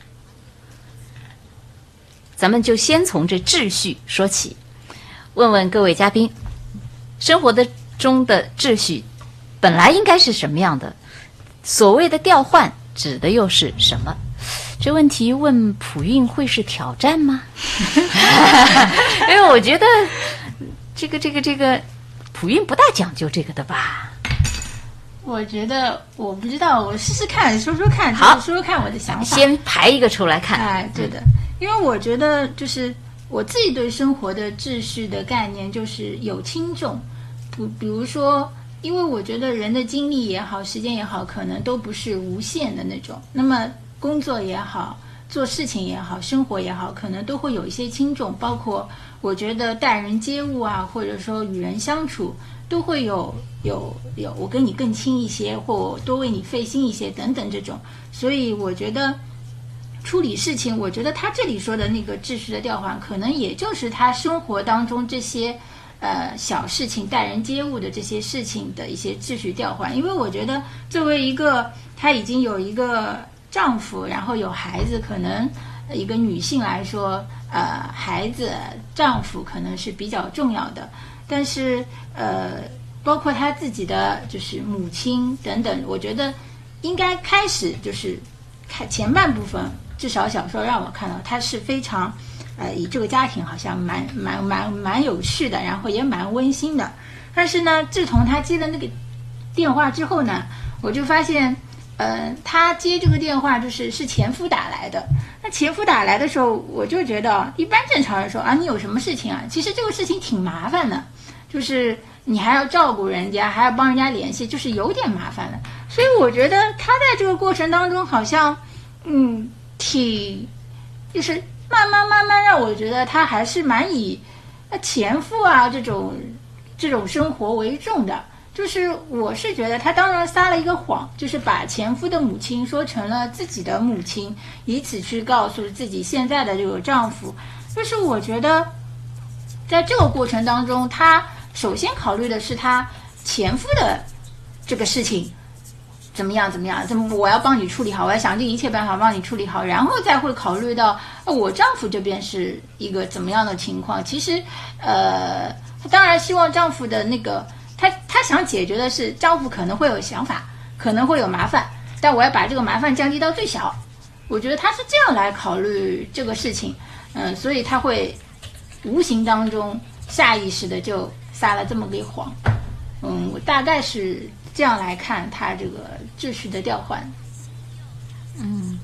咱们就先从这秩序说起，问问各位嘉宾，生活的中的秩序本来应该是什么样的？所谓的调换指的又是什么？这问题问普韵会是挑战吗？因为我觉得这个这个这个普运不大讲究这个的吧？ 我觉得我不知道，我试试看，说说看， 好， 说说看我的想法。 先排一个出来看。 哎，对的，因为我觉得就是我自己对生活的秩序的概念就是有轻重，不，比如说，因为我觉得人的精力也好，时间也好，可能都不是无限的那种。那么工作也好，做事情也好，生活也好，可能都会有一些轻重，包括我觉得待人接物啊，或者说与人相处，都会有有有我跟你更亲一些，或我多为你费心一些等等这种。所以我觉得处理事情，我觉得他这里说的那个秩序的调换，可能也就是他生活当中这些呃小事情、待人接物的这些事情的一些秩序调换。因为我觉得作为一个他已经有一个丈夫，然后有孩子，可能一个女性来说，呃，孩子、丈夫可能是比较重要的。但是呃，包括她自己的就是母亲等等，我觉得应该开始就是看前半部分，至少小说让我看到她是非常呃，以这个家庭好像蛮蛮蛮蛮有趣的，然后也蛮温馨的。但是呢，自从她接了那个电话之后呢，我就发现。呃，他接这个电话就是是前夫打来的。那前夫打来的时候，我就觉得一般正常人说啊，你有什么事情啊？其实这个事情挺麻烦的，就是你还要照顾人家，还要帮人家联系，就是有点麻烦的。所以我觉得他在这个过程当中，好像嗯，挺就是慢慢慢慢让我觉得他还是蛮以前夫啊这种这种生活为重的。就是我是觉得他当然撒了一个谎，就是把前夫的母亲说成了自己的母亲，以此去告诉自己现在的这个丈夫。就是我觉得在这个过程当中，他首先考虑的是他前夫的这个事情怎么样怎么样，怎么我要帮你处理好，我要想尽一切办法帮你处理好，然后再会考虑到我丈夫这边是一个怎么样的情况。其实呃，他当然希望丈夫的那个他他想解决的是丈夫可能会有想法，可能会有麻烦，但我要把这个麻烦降低到最小。我觉得他是这样来考虑这个事情，嗯，所以他会无形当中下意识的就撒了这么个谎。嗯，我大概是这样来看他这个秩序的调换。 嗯，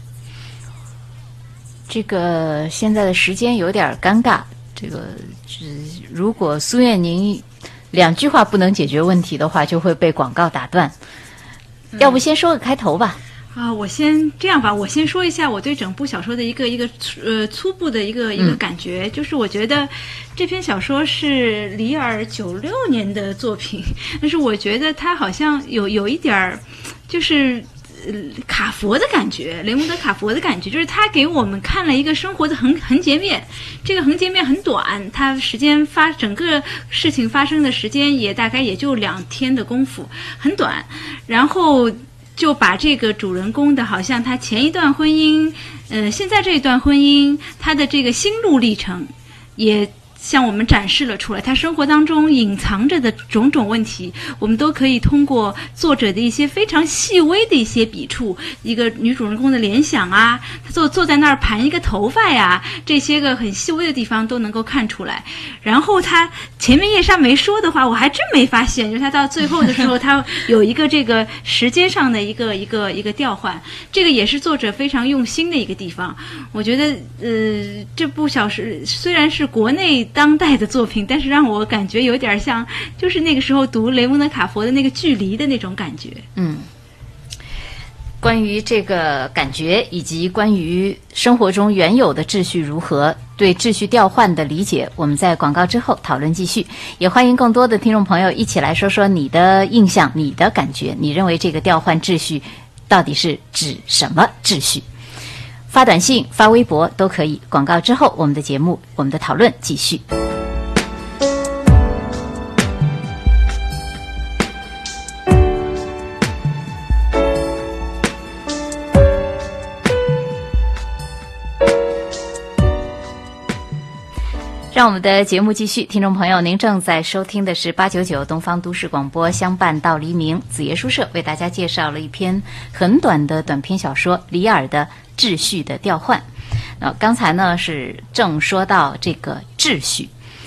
这个现在的时间有点尴尬，这个如果苏燕您两句话不能解决问题的话，就会被广告打断。嗯、要不先说个开头吧。 啊，我先这样吧，我先说一下我对整部小说的一个一个呃粗部的一个一个感觉，嗯、就是我觉得这篇小说是里尔九六年的作品，但是我觉得他好像有有一点儿就是。卡佛的感觉，雷蒙德·卡佛的感觉，就是他给我们看了一个生活的横横截面。这个横截面很短，它时间发整个事情发生的时间也大概也就两天的功夫，很短。然后就把这个主人公的，好像他前一段婚姻，呃，现在这一段婚姻，他的这个心路历程，也向我们展示了出来，他生活当中隐藏着的种种问题，我们都可以通过作者的一些非常细微的一些笔触，一个女主人公的联想啊，她坐坐在那儿盘一个头发呀，这些个很细微的地方都能够看出来。然后他前面页上没说的话，我还真没发现，就是他到最后的时候，他有一个这个时间上的一个一个一个调换，这个也是作者非常用心的一个地方。我觉得，呃，这部小说虽然是国内当代的作品，但是让我感觉有点像，就是那个时候读雷蒙德·卡佛的那个距离的那种感觉。 嗯，关于这个感觉，以及关于生活中原有的秩序如何，对秩序调换的理解，我们在广告之后讨论继续。也欢迎更多的听众朋友一起来说说你的印象、你的感觉，你认为这个调换秩序到底是指什么秩序？发短信、发微博都可以。广告之后，我们的节目、我们的讨论继续。让我们的节目继续，听众朋友，您正在收听的是八九九东方都市广播，相伴到黎明。子夜书社为大家介绍了一篇很短的短篇小说《里尔的秩序的调换》。呃，刚才呢是正说到这个秩序，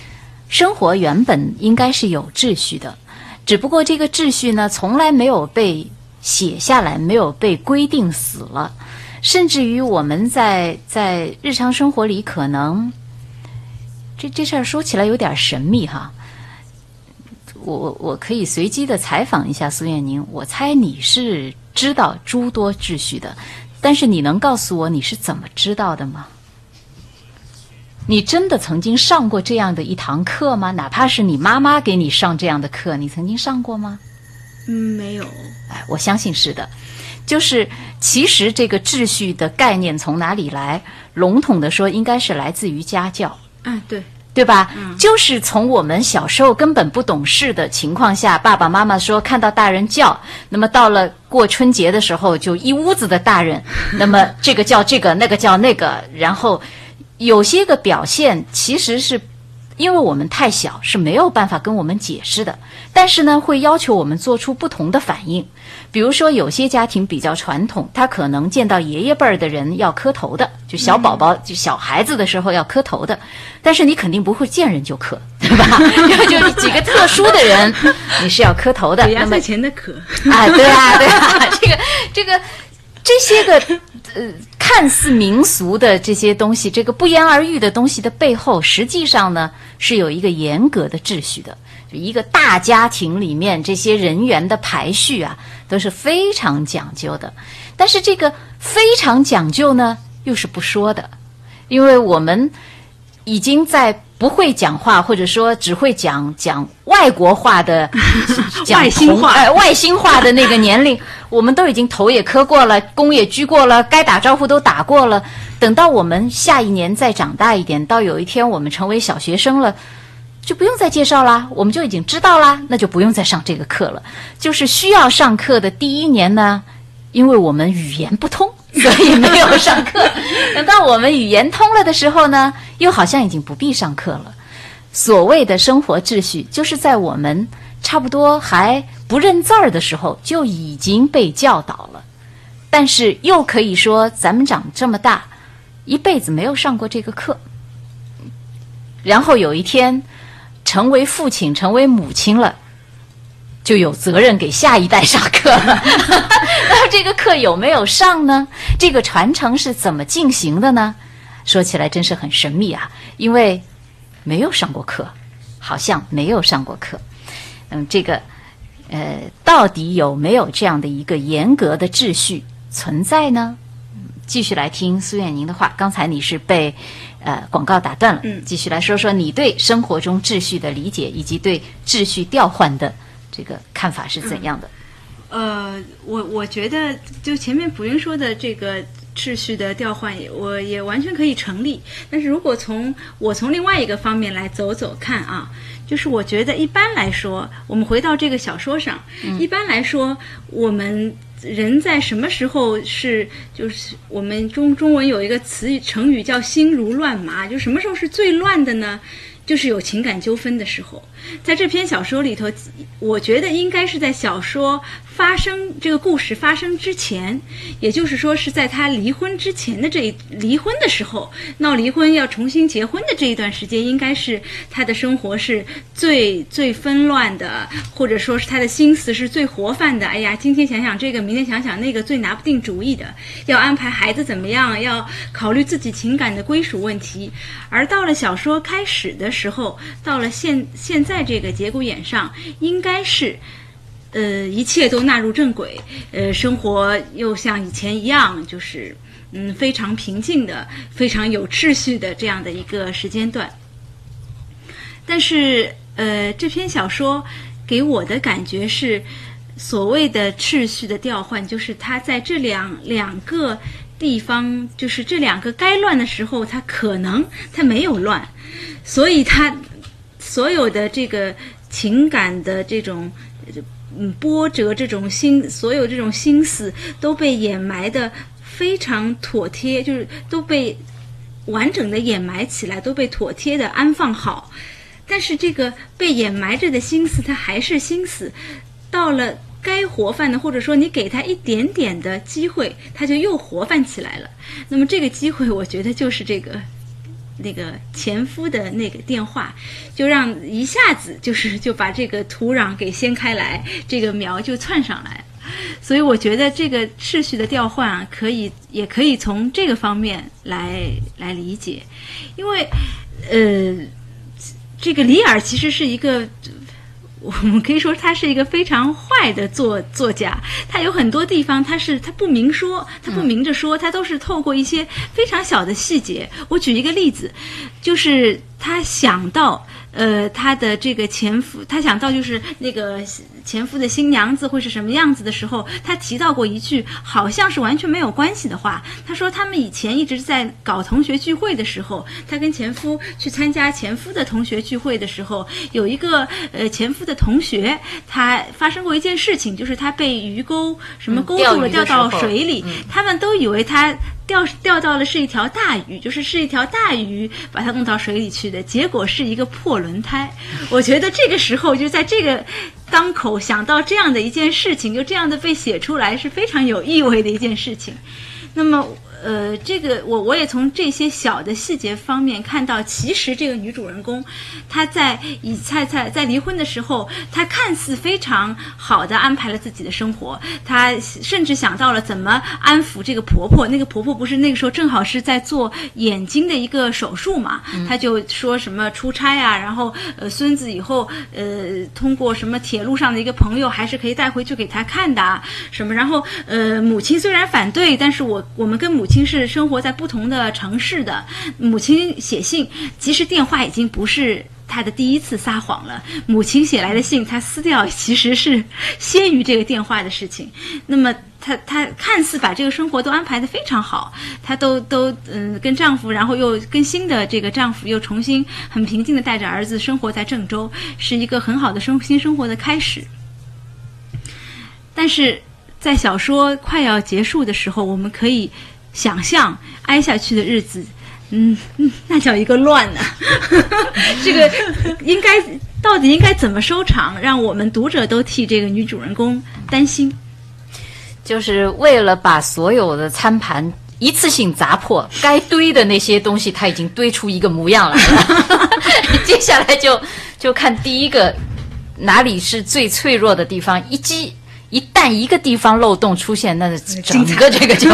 生活原本应该是有秩序的，只不过这个秩序呢，从来没有被写下来，没有被规定死了，甚至于我们在在日常生活里，可能这这事儿说起来有点神秘哈。我我可以随机的采访一下苏艳宁，我猜你是知道诸多秩序的，但是你能告诉我你是怎么知道的吗？你真的曾经上过这样的一堂课吗？哪怕是你妈妈给你上这样的课，你曾经上过吗？ 嗯，没有。 哎，我相信是的。就是其实这个秩序的概念从哪里来？笼统的说，应该是来自于家教。 啊，对。 对吧？ 嗯， 就是从我们小时候根本不懂事的情况下，爸爸妈妈说看到大人叫，那么到了过春节的时候，就一屋子的大人，那么这个叫这个，那个叫那个，然后有些个表现其实是因为我们太小，是没有办法跟我们解释的，但是呢，会要求我们做出不同的反应。比如说，有些家庭比较传统，他可能见到爷爷辈儿的人要磕头的，就小宝宝、嗯、就小孩子的时候要磕头的，但是你肯定不会见人就磕，对吧？就几个特殊的人，你是要磕头的。 压岁钱的磕啊，对啊，对啊，这个这个这些个呃看似民俗的这些东西，这个不言而喻的东西的背后，实际上呢是有一个严格的秩序的。就一个大家庭里面，这些人员的排序啊，都是非常讲究的。但是这个非常讲究呢，又是不说的，因为我们已经在不会讲话，或者说只会讲讲外国话的讲外星话、 呃、外星话的那个年龄，我们都已经头也磕过了，躬也鞠过了，该打招呼都打过了。等到我们下一年再长大一点，到有一天我们成为小学生了，就不用再介绍啦，我们就已经知道啦，那就不用再上这个课了。就是需要上课的第一年呢，因为我们语言不通，所以没有上课。等到我们语言通了的时候呢，又好像已经不必上课了。所谓的生活秩序，就是在我们差不多还不认字儿的时候就已经被教导了，但是又可以说咱们长这么大，一辈子没有上过这个课，然后有一天成为父亲，成为母亲了，就有责任给下一代上课了。那这个课有没有上呢？这个传承是怎么进行的呢？说起来真是很神秘啊，因为没有上过课，好像没有上过课。嗯，这个呃，到底有没有这样的一个严格的秩序存在呢？继续来听苏艳宁的话。刚才你是被呃广告打断了， 嗯， 继续来说说你对生活中秩序的理解，以及对秩序调换的这个看法是怎样的？ 嗯、呃，我我觉得就前面蒲云说的这个秩序的调换，我也完全可以成立。但是如果从我从另外一个方面来走走看啊，就是我觉得一般来说，我们回到这个小说上，嗯、一般来说我们。人在什么时候是就是我们中中文有一个词语成语叫心如乱麻，就什么时候是最乱的呢？就是有情感纠纷的时候。在这篇小说里头，我觉得应该是在小说发生这个故事发生之前，也就是说是在他离婚之前的这一离婚的时候，闹离婚要重新结婚的这一段时间，应该是他的生活是最最纷乱的，或者说是他的心思是最活泛的。哎呀，今天想想这个，明天想想那个，最拿不定主意的，要安排孩子怎么样，要考虑自己情感的归属问题。而到了小说开始的时候，到了现现在这个节骨眼上，应该是呃一切都纳入正轨，呃生活又像以前一样，就是嗯非常平静的，非常有秩序的这样的一个时间段。但是呃这篇小说给我的感觉是，所谓的秩序的调换，就是它在这两两个地方，就是这两个该乱的时候，它可能它没有乱，所以它所有的这个情感的这种嗯波折，这种心，所有这种心思都被掩埋的非常妥帖，就是都被完整的掩埋起来，都被妥帖的安放好。但是这个被掩埋着的心思，它还是心思，到了该活泛的，或者说你给他一点点的机会，他就又活泛起来了。那么这个机会，我觉得就是这个那个前夫的那个电话，就让一下子就是就把这个土壤给掀开来，这个苗就窜上来。所以我觉得这个秩序的调换啊，可以也可以从这个方面来来理解，因为呃，这个里尔其实是一个。我们可以说他是一个非常坏的作作家，他有很多地方他是他不明说，他不明着说，他都是透过一些非常小的细节。我举一个例子，就是他想到呃他的这个前夫，他想到就是那个前夫的新娘子会是什么样子的时候，他提到过一句好像是完全没有关系的话。他说他们以前一直在搞同学聚会的时候，他跟前夫去参加前夫的同学聚会的时候，有一个呃前夫的同学，他发生过一件事情，就是他被鱼钩什么勾住了，掉到水里，嗯、他们都以为他掉掉到了是一条大鱼，就是是一条大鱼把它弄到水里去的，结果是一个破轮胎。我觉得这个时候就在这个当口想到这样的一件事情，就这样的被写出来，是非常有意味的一件事情。那么呃，这个我我也从这些小的细节方面看到，其实这个女主人公，她在以在在在离婚的时候，她看似非常好的安排了自己的生活，她甚至想到了怎么安抚这个婆婆。那个婆婆不是那个时候正好是在做眼睛的一个手术嘛，她就说什么出差啊，然后呃孙子以后呃通过什么铁路上的一个朋友还是可以带回去给她看的啊什么，然后呃母亲虽然反对，但是我我们跟母亲是生活在不同的城市的，母亲写信，其实电话已经不是他的第一次撒谎了。母亲写来的信他撕掉，其实是先于这个电话的事情。那么他他看似把这个生活都安排得非常好，他都都嗯跟丈夫，然后又跟新的这个丈夫又重新很平静地带着儿子生活在郑州，是一个很好的生新生活的开始。但是在小说快要结束的时候，我们可以想象挨下去的日子，嗯嗯，那叫一个乱呢、啊。这个应该到底应该怎么收场，让我们读者都替这个女主人公担心。 就是为了把所有的餐盘一次性砸破，该堆的那些东西他已经堆出一个模样来了。接下来就就看第一个哪里是最脆弱的地方，一击一旦一个地方漏洞出现，那整个这个就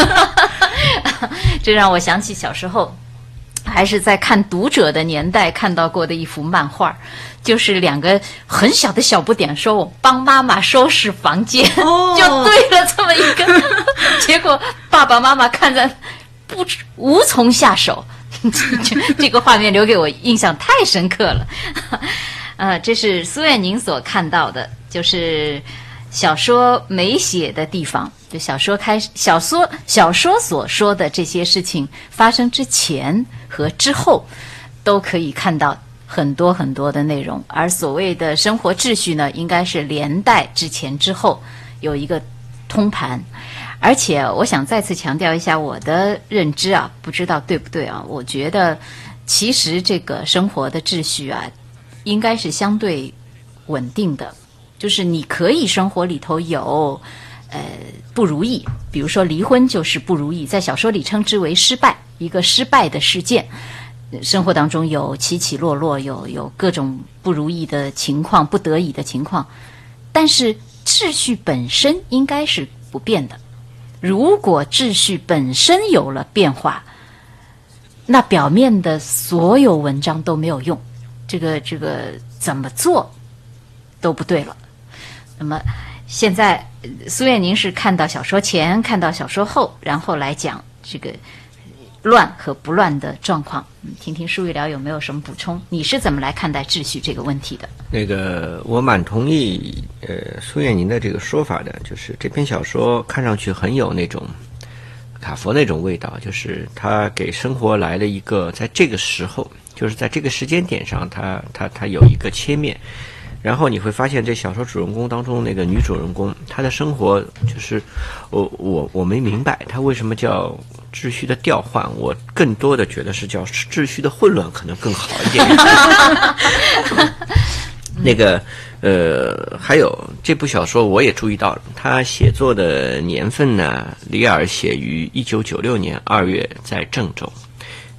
这让我想起小时候还是在看读者的年代看到过的一幅漫画，就是两个很小的小不点说我帮妈妈收拾房间、哦、就对了这么一个结果爸爸妈妈看着不无从下手这个画面留给我印象太深刻了。呃，这是苏艳宁所看到的，就是小说没写的地方，就小说开始，小说小说所说的这些事情发生之前和之后，都可以看到很多很多的内容。而所谓的生活秩序呢，应该是连带之前之后有一个通盘。而且我想再次强调一下我的认知啊，不知道对不对啊？我觉得其实这个生活的秩序啊，应该是相对稳定的。就是你可以生活里头有呃不如意，比如说离婚就是不如意，在小说里称之为失败，一个失败的事件。生活当中有起起落落，有有各种不如意的情况，不得已的情况，但是秩序本身应该是不变的。如果秩序本身有了变化，那表面的所有文章都没有用，这个这个怎么做都不对了。那么现在苏艳宁是看到小说前，看到小说后，然后来讲这个乱和不乱的状况。嗯，听听舒玉聊有没有什么补充？你是怎么来看待秩序这个问题的？ 那个我蛮同意呃苏艳宁的这个说法的，就是这篇小说看上去很有那种卡佛那种味道，就是他给生活来了一个在这个时候，就是在这个时间点上，他他他有一个切面。然后你会发现，这小说主人公当中那个女主人公，她的生活就是我我我没明白她为什么叫秩序的调换，我更多的觉得是叫秩序的混乱可能更好一点。那个呃，还有这部小说我也注意到了，他写作的年份呢，里尔写于一九九六年二月在郑州。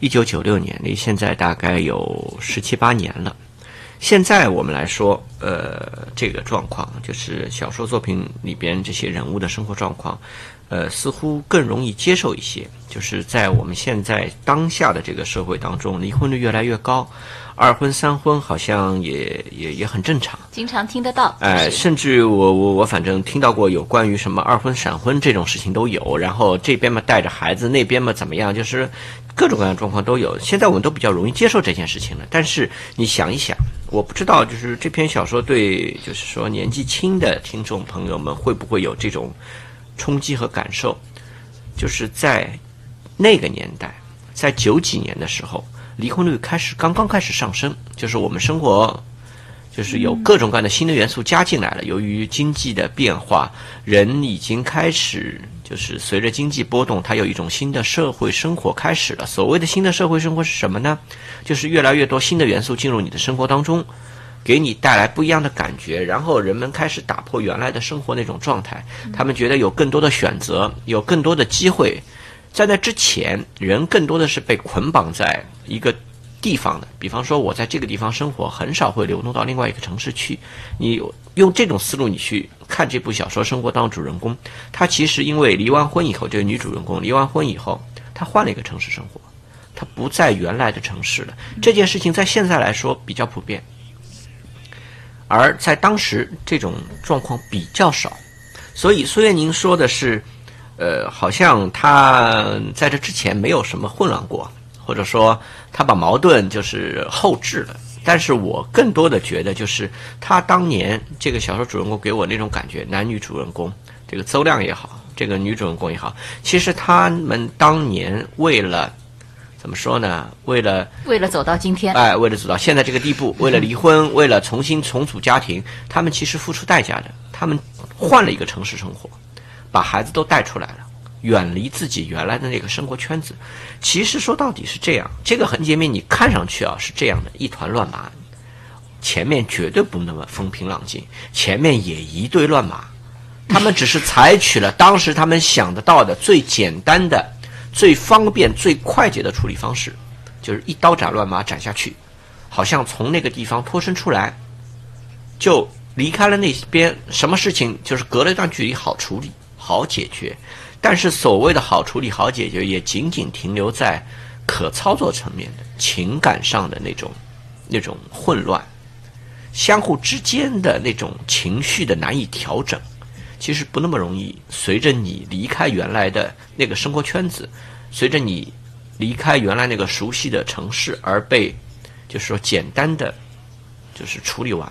一九九六年，离现在大概有十七八年了。现在我们来说，呃，这个状况就是小说作品里边这些人物的生活状况，呃，似乎更容易接受一些。就是在我们现在当下的这个社会当中，离婚率越来越高，二婚三婚好像也也也很正常， 经常听得到。 哎、呃，甚至我我我反正听到过有关于什么二婚闪婚这种事情都有，然后这边嘛带着孩子，那边嘛怎么样，就是各种各样的状况都有。现在我们都比较容易接受这件事情了。但是你想一想，我不知道就是这篇小说对就是说年纪轻的听众朋友们会不会有这种冲击和感受，就是在那个年代，在九几年的时候，离婚率开始刚刚开始上升，就是我们生活就是有各种各样的新的元素加进来了。由于经济的变化，人已经开始就是随着经济波动，它有一种新的社会生活开始了。所谓的新的社会生活是什么呢？就是越来越多新的元素进入你的生活当中，给你带来不一样的感觉，然后人们开始打破原来的生活那种状态，他们觉得有更多的选择，有更多的机会。在那之前，人更多的是被捆绑在一个地方的，比方说我在这个地方生活，很少会流动到另外一个城市去。你用这种思路你去看这部小说生活当主人公，他其实因为离完婚以后，这个女主人公离完婚以后，她换了一个城市生活，她不在原来的城市了。这件事情在现在来说比较普遍，而在当时这种状况比较少。所以苏月宁说的是呃，好像他在这之前没有什么混乱过，或者说他把矛盾就是后置了。但是我更多的觉得就是他当年这个小说主人公给我那种感觉，男女主人公这个邹亮也好，这个女主人公也好，其实他们当年为了怎么说呢？为了为了走到今天， 哎，为了走到现在这个地步，为了离婚，为了重新重组家庭，他们其实付出代价的。他们换了一个城市生活，把孩子都带出来了，远离自己原来的那个生活圈子。其实说到底是这样，这个横截面你看上去啊是这样的一团乱麻，前面绝对不那么风平浪静，前面也一堆乱麻。他们只是采取了当时他们想得到的最简单的、最方便、最快捷的处理方式，就是一刀斩乱麻斩下去，好像从那个地方脱身出来，就离开了那边，什么事情就是隔了一段距离好处理好解决。但是所谓的好处理好解决，也仅仅停留在可操作层面的情感上的那种那种混乱，相互之间的那种情绪的难以调整，其实不那么容易。随着你离开原来的那个生活圈子，随着你离开原来那个熟悉的城市，而被就是说简单的就是处理完。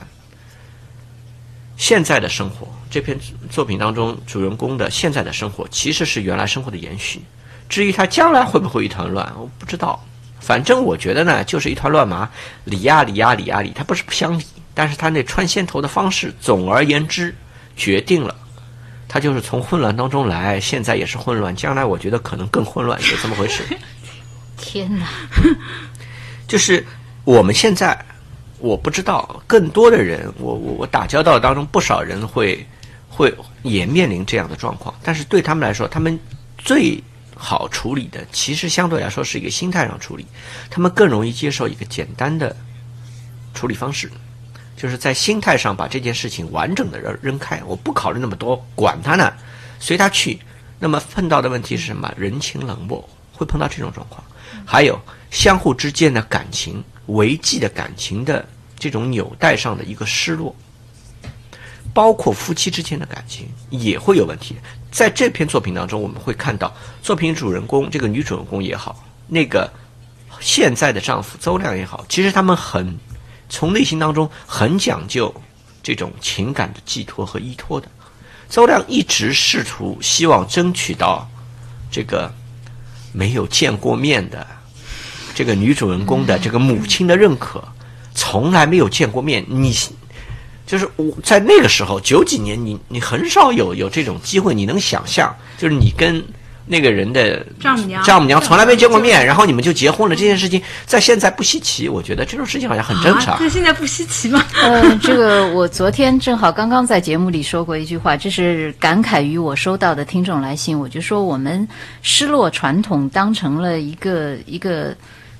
现在的生活，这篇作品当中主人公的现在的生活其实是原来生活的延续。至于他将来会不会一团乱，我不知道。反正我觉得呢，就是一团乱麻，理呀理呀理呀理，他不是不想理，但是他那穿线头的方式，总而言之决定了他就是从混乱当中来，现在也是混乱，将来我觉得可能更混乱，就这么回事。 天哪， 就是我们现在我不知道更多的人，我我我打交道当中不少人会会也面临这样的状况，但是对他们来说，他们最好处理的其实相对来说是一个心态上处理，他们更容易接受一个简单的处理方式，就是在心态上把这件事情完整的扔扔开，我不考虑那么多，管他呢，随他去。那么碰到的问题是什么？人情冷漠，会碰到这种状况，还有相互之间的感情维系的感情的这种纽带上的一个失落，包括夫妻之间的感情也会有问题。在这篇作品当中，我们会看到作品主人公这个女主人公也好，那个现在的丈夫邹亮也好，其实他们很从内心当中很讲究这种情感的寄托和依托的。邹亮一直试图希望争取到这个没有见过面的这个女主人公的这个母亲的认可，从来没有见过面，你就是我在那个时候九几年，你你很少有有这种机会，你能想象，就是你跟那个人的丈母娘丈母娘从来没见过面，然后你们就结婚了，这件事情在现在不稀奇，我觉得这种事情好像很正常。 这、啊、现在不稀奇吗？ 呃，这个我昨天正好刚刚在节目里说过一句话，这是感慨于我收到的听众来信，我就说我们失落传统当成了一个一个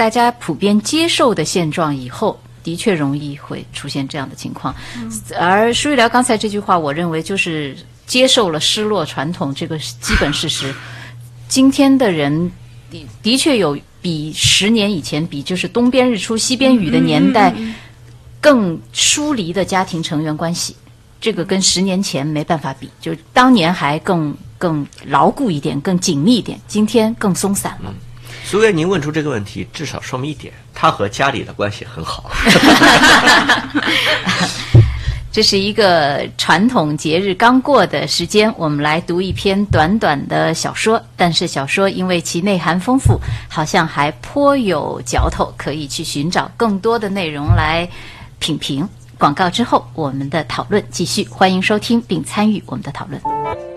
大家普遍接受的现状以后，的确容易会出现这样的情况。嗯、而舒玉聊刚才这句话，我认为就是接受了失落传统这个基本事实。今天的人的的确有比十年以前，比就是东边日出西边雨的年代更疏离的家庭成员关系。这个跟十年前没办法比，就是当年还更更牢固一点，更紧密一点，今天更松散了。嗯苏月，您问出这个问题，至少说明一点，他和家里的关系很好。 这是一个传统节日刚过的时间，我们来读一篇短短的小说，但是小说因为其内涵丰富，好像还颇有嚼头，可以去寻找更多的内容来品评。广告之后，我们的讨论继续，欢迎收听并参与我们的讨论。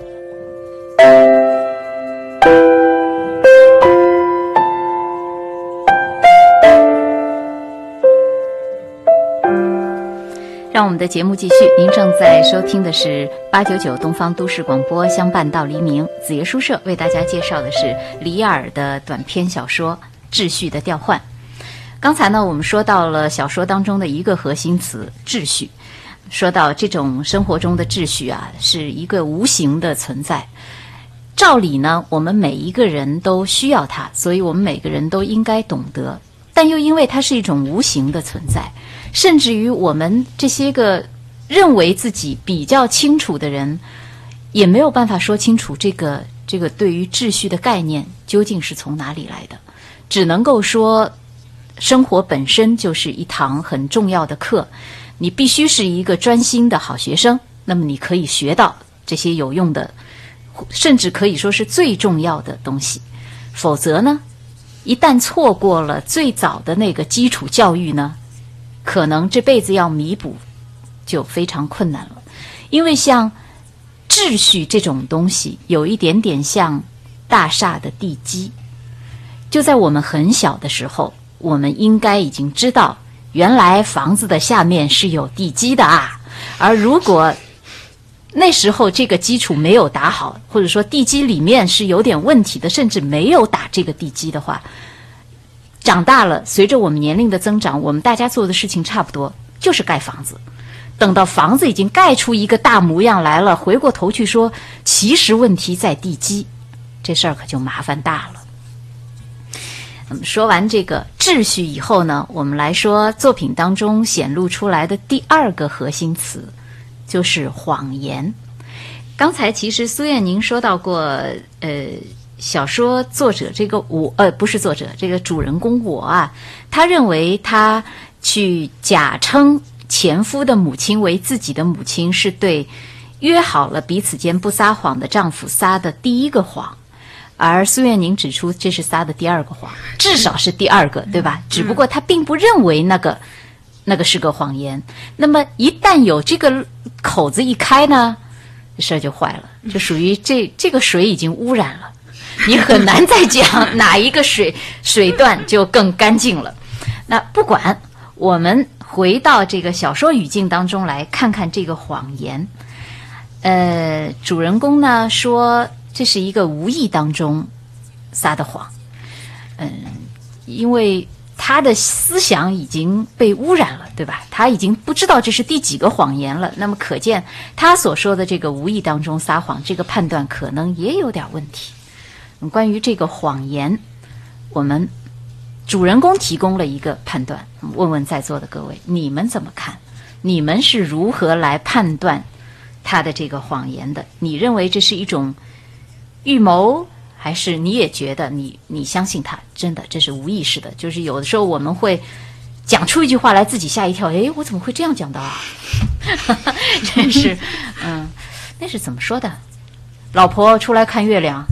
让我们的节目继续，您正在收听的是八九九东方都市广播，相伴到黎明。子夜书社为大家介绍的是李尔的短篇小说《秩序的调换》。刚才呢，我们说到了小说当中的一个核心词——秩序。说到这种生活中的秩序啊，是一个无形的存在。照理呢，我们每一个人都需要它，所以我们每个人都应该懂得。但又因为它是一种无形的存在，甚至于我们这些个认为自己比较清楚的人，也没有办法说清楚这个这个对于秩序的概念究竟是从哪里来的，只能够说生活本身就是一堂很重要的课，你必须是一个专心的好学生，那么你可以学到这些有用的，甚至可以说是最重要的东西。否则呢，一旦错过了最早的那个基础教育呢，可能这辈子要弥补就非常困难了。因为像秩序这种东西，有一点点像大厦的地基。就在我们很小的时候，我们应该已经知道，原来房子的下面是有地基的啊。而如果那时候这个基础没有打好，或者说地基里面是有点问题的，甚至没有打这个地基的话，长大了，随着我们年龄的增长，我们大家做的事情差不多，就是盖房子。等到房子已经盖出一个大模样来了，回过头去说其实问题在地基，这事儿可就麻烦大了。那么说完这个秩序以后呢，我们来说作品当中显露出来的第二个核心词，就是谎言。刚才其实苏燕您说到过，呃，小说作者这个我，呃，不是作者，这个主人公我啊，他认为他去假称前夫的母亲为自己的母亲，是对约好了彼此间不撒谎的丈夫撒的第一个谎。而苏燕宁指出，这是撒的第二个谎，至少是第二个，对吧？只不过他并不认为那个那个是个谎言。那么一旦有这个口子一开呢，事儿就坏了，就属于这这个水已经污染了，你很难再讲哪一个水水段就更干净了。那不管，我们回到这个小说语境当中来看看这个谎言。呃，主人公呢说，这是一个无意当中撒的谎，嗯，因为他的思想已经被污染了，对吧？他已经不知道这是第几个谎言了。那么可见他所说的这个无意当中撒谎，这个判断可能也有点问题。关于这个谎言，我们主人公提供了一个判断，问问在座的各位，你们怎么看？你们是如何来判断他的这个谎言的？你认为这是一种预谋，还是你也觉得你你相信他真的这是无意识的？就是有的时候我们会讲出一句话来自己吓一跳，诶，我怎么会这样讲的啊？真是，嗯，那是怎么说的？老婆出来看月亮，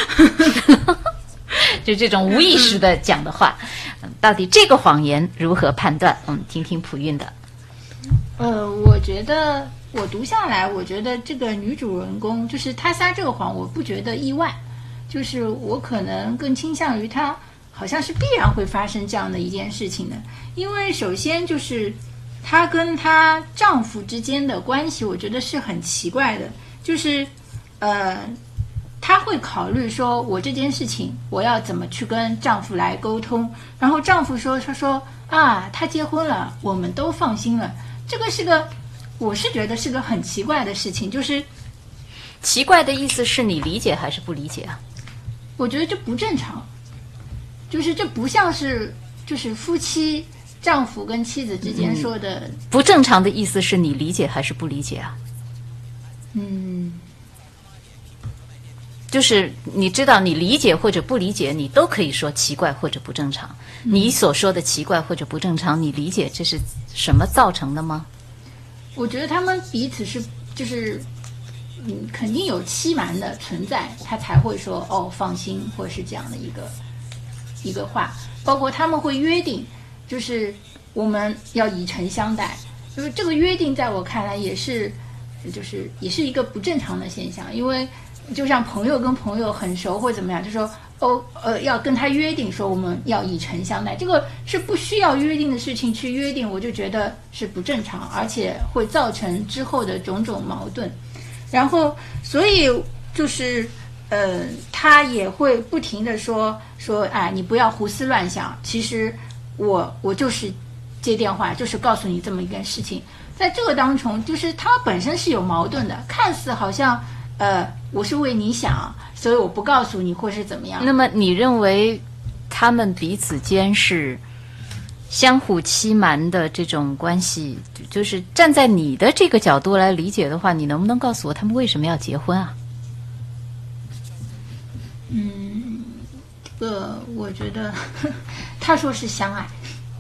就这种无意识的讲的话，到底这个谎言如何判断？我们听听普韵的。 呃，我觉得我读下来，我觉得这个女主人公就是她撒这个谎，我不觉得意外，就是我可能更倾向于她好像是必然会发生这样的一件事情的。因为首先就是她跟她丈夫之间的关系，我觉得是很奇怪的，就是呃， 她会考虑说，我这件事情我要怎么去跟丈夫来沟通，然后丈夫说，他说啊，他结婚了，我们都放心了。这个是个，我是觉得是个很奇怪的事情，就是奇怪的意思是你理解还是不理解啊？ 我觉得这不正常，就是这不像是就是夫妻丈夫跟妻子之间说的、嗯、 不正常的意思是你理解还是不理解啊？ 嗯， 就是你知道你理解或者不理解，你都可以说奇怪或者不正常、嗯、你所说的奇怪或者不正常，你理解这是什么造成的吗？ 我觉得他们彼此是就是嗯，肯定有欺瞒的存在，他才会说哦放心，或是这样的一个一个话。包括他们会约定，就是我们要以诚相待，就是这个约定在我看来也是，就是也是一个不正常的现象。因为就像朋友跟朋友很熟或怎么样，就说哦呃要跟他约定说我们要以诚相待，这个是不需要约定的事情去约定，我就觉得是不正常，而且会造成之后的种种矛盾。然后，所以就是，呃，他也会不停的说说，哎，你不要胡思乱想。其实我我就是接电话，就是告诉你这么一件事情。在这个当中，就是他本身是有矛盾的，看似好像，呃，我是为你想，所以我不告诉你，或是怎么样。 那么你认为他们彼此间是相互欺瞒的这种关系，就是站在你的这个角度来理解的话，你能不能告诉我他们为什么要结婚啊？ 嗯，这个我觉得他说是相爱，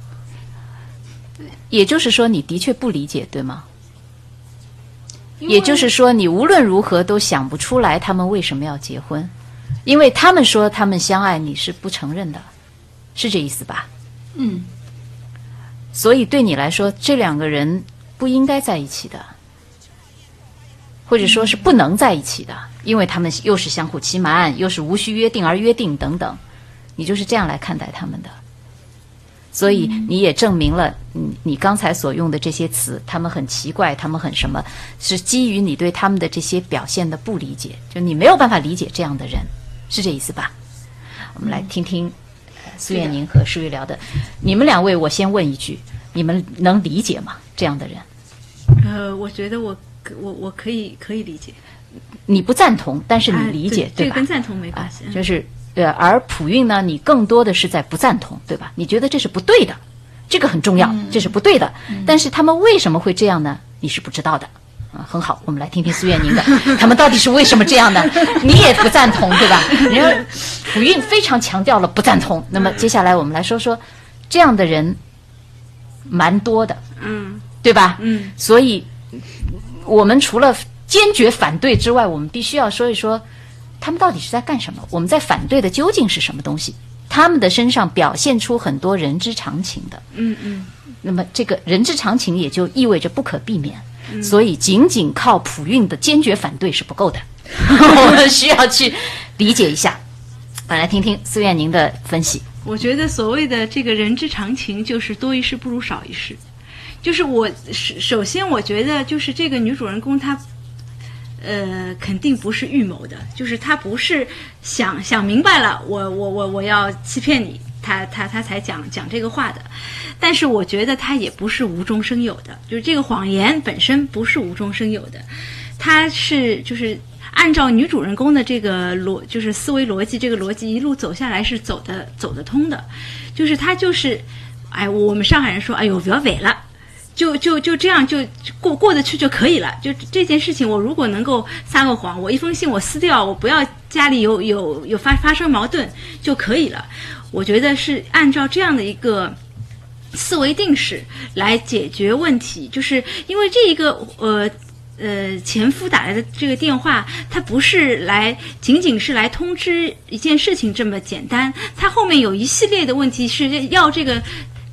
也就是说你的确不理解，对吗？也就是说你无论如何都想不出来他们为什么要结婚，因为他们说他们相爱，你是不承认的，是这意思吧？ 嗯。 所以对你来说，这两个人不应该在一起的，或者说是不能在一起的，因为他们又是相互欺瞒，又是无需约定而约定等等，你就是这样来看待他们的。所以你也证明了，嗯，你刚才所用的这些词，他们很奇怪，他们很什么，是基于你对他们的这些表现的不理解，就你没有办法理解这样的人，是这意思吧？我们来听听苏艳宁和施玉辽的，你们两位，我先问一句，你们能理解吗？这样的人？ 呃，我觉得我我我可以可以理解。 你不赞同，但是你理解， 啊、对, 对吧？ 这个跟赞同没关系。 啊、就是呃，而普运呢，你更多的是在不赞同，对吧？你觉得这是不对的，这个很重要， 嗯、 这是不对的、嗯。但是他们为什么会这样呢？你是不知道的。啊，很好，我们来听听苏艳宁的，他们到底是为什么这样呢？你也不赞同，对吧？人家普运非常强调了不赞同。那么接下来我们来说说，这样的人蛮多的， 嗯， 对吧？ 嗯， 所以我们除了坚决反对之外，我们必须要说一说，他们到底是在干什么？我们在反对的究竟是什么东西？他们的身上表现出很多人之常情的， 嗯嗯。 那么这个人之常情也就意味着不可避免。所以仅仅靠普运的坚决反对是不够的，我们需要去理解一下。我们来听听苏艳宁的分析。 我觉得所谓的这个人之常情，就是多一事不如少一事。就是我首先我觉得，就是这个女主人公她，呃，肯定不是预谋的，就是她不是想想明白了，我我我我要欺骗你。他他他才讲讲这个话的，但是我觉得他也不是无中生有的，就是这个谎言本身不是无中生有的，他是就是按照女主人公的这个逻就是思维逻辑，这个逻辑一路走下来是走的走得通的，就是他就是哎，我们上海人说，哎呦不要伪了。就就就这样就过过得去就可以了。就这件事情，我如果能够撒个谎，我一封信我撕掉，我不要家里有有有发发生矛盾就可以了。我觉得是按照这样的一个思维定式来解决问题，就是因为这一个呃呃前夫打来的这个电话，他不是来仅仅是来通知一件事情这么简单，他后面有一系列的问题是要这个。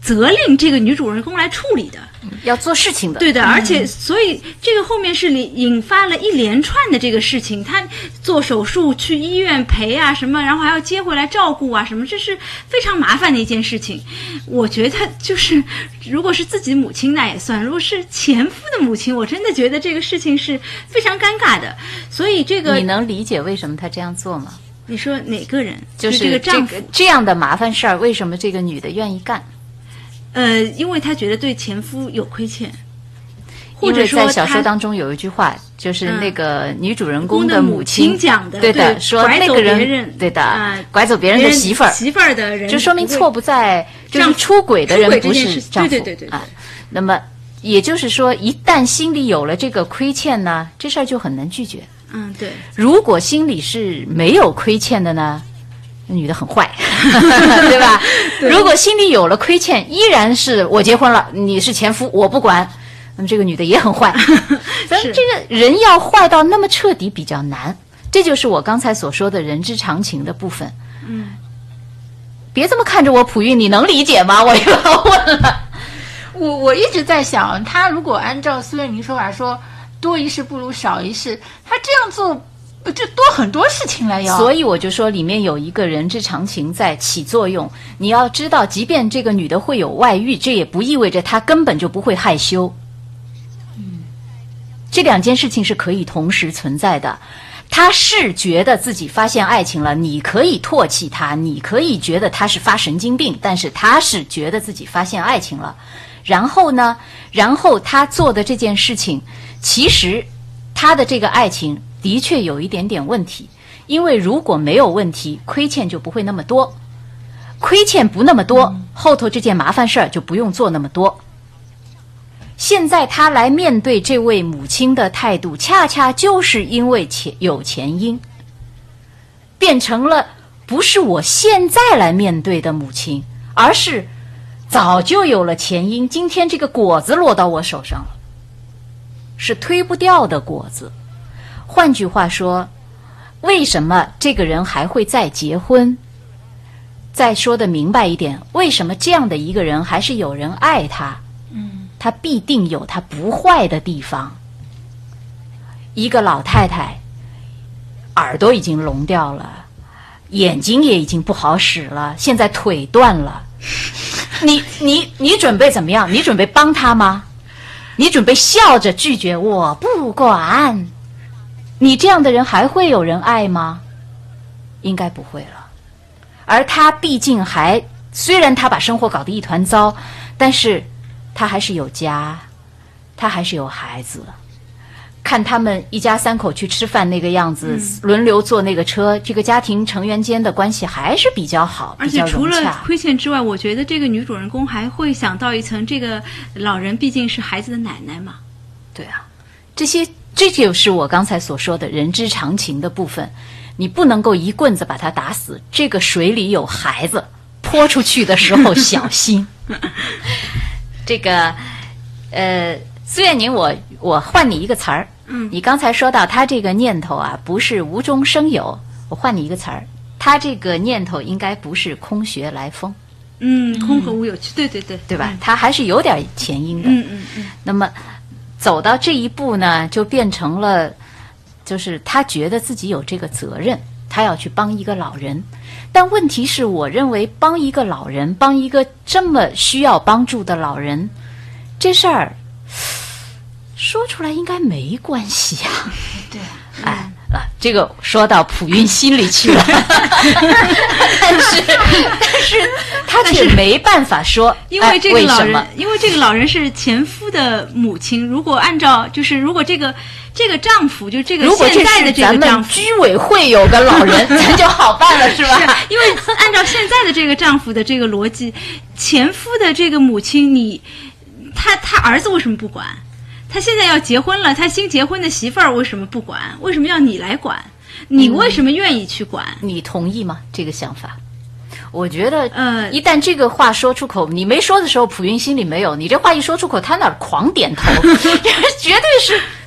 责令这个女主人公来处理的。 要做事情的， 对的，而且所以这个后面是引发了一连串的这个事情，他做手术去医院陪啊什么，然后还要接回来照顾啊什么，这是非常麻烦的一件事情。我觉得就是如果是自己母亲那也算，如果是前夫的母亲，我真的觉得这个事情是非常尴尬的。所以这个你能理解为什么他这样做吗？ 你说哪个人？ 就是这个丈夫， 这个这样的麻烦事儿，为什么这个女的愿意干？ 呃，因为她觉得对前夫有亏欠，或因为者说在小说她当中有一句话，就是那个女主人公的母亲讲的， 对的，说那个人， 人对的， 啊、 拐走别人的媳妇儿， 媳妇儿的人， 就说明错不在，就是出轨的人不是丈夫， 对对对对啊。那么也就是说，一旦心里有了这个亏欠呢，这事儿就很难拒绝。 嗯，对。 如果心里是没有亏欠的呢？女的很坏，对吧？对，如果心里有了亏欠，依然是我结婚了，你是前夫，我不管，那么这个女的也很坏。反正这个人要坏到那么彻底比较难，这就是我刚才所说的人之常情的部分。 嗯， 别这么看着我，普玉，你能理解吗？我又要问了。 我我一直在想，他如果按照苏月宁说法说多一事不如少一事，他这样做就多很多事情了要。 所以我就说里面有一个人之常情在起作用。你要知道，即便这个女的会有外遇，这也不意味着她根本就不会害羞。嗯，这两件事情是可以同时存在的。她是觉得自己发现爱情了，你可以唾弃她，你可以觉得她是发神经病，但是她是觉得自己发现爱情了。然后呢，然后她做的这件事情，其实她的这个爱情的确有一点点问题，因为如果没有问题，亏欠就不会那么多，亏欠不那么多，嗯、后头这件麻烦事儿就不用做那么多。现在他来面对这位母亲的态度，恰恰就是因为前有前因，变成了不是我现在来面对的母亲，而是早就有了前因，今天这个果子落到我手上了，是推不掉的果子。换句话说，为什么这个人还会再结婚？再说的明白一点，为什么这样的一个人还是有人爱他？嗯，他必定有他不坏的地方。一个老太太，耳朵已经聋掉了，眼睛也已经不好使了，现在腿断了。你你你准备怎么样？你准备帮他吗？你准备笑着拒绝？我不管。你这样的人还会有人爱吗？应该不会了。而他毕竟还，虽然他把生活搞得一团糟，但是他还是有家，他还是有孩子。看他们一家三口去吃饭那个样子，嗯、轮流坐那个车，这个家庭成员间的关系还是比较好， 而且除了亏欠之外，我觉得这个女主人公还会想到一层，这个老人毕竟是孩子的奶奶嘛。 对啊，这些。这就是我刚才所说的人之常情的部分，你不能够一棍子把他打死。这个水里有孩子，泼出去的时候小心。这个，呃，苏月宁，我我换你一个词儿。嗯，你刚才说到他这个念头啊，不是无中生有，我换你一个词儿，他这个念头应该不是空穴来风。 嗯，空和无有趣，对对对， 对吧？他还是有点前因的。 嗯嗯嗯。 那么。走到这一步呢，就变成了，就是他觉得自己有这个责任，他要去帮一个老人。但问题是，我认为帮一个老人，帮一个这么需要帮助的老人，这事儿说出来应该没关系呀、啊。 对， 哎啊，这个说到普云心里去了，但是但是他却没办法说， 因为这个老人， 哎、 因为这个老人是前夫的母亲。如果按照就是如果这个这个丈夫就这个现在的这个丈夫， 居委会有个老人，咱就好办了，是吧？ 是，因为按照现在的这个丈夫的这个逻辑，前夫的这个母亲，你他他儿子为什么不管？他现在要结婚了，他新结婚的媳妇儿为什么不管？为什么要你来管？你为什么愿意去管？ 嗯、你同意吗？这个想法？我觉得，呃，一旦这个话说出口，你没说的时候，普云心里没有；你这话一说出口，他那儿狂点头，这绝对是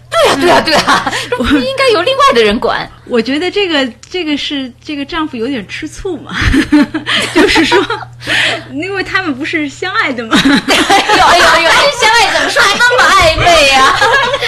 对呀、对呀、对呀、不应该由另外的人管。 我觉得这个这个是这个丈夫有点吃醋嘛，就是说，因为他们不是相爱的嘛。 哎呦哎呦哎呦，哎，相爱怎么说那么暧昧呀、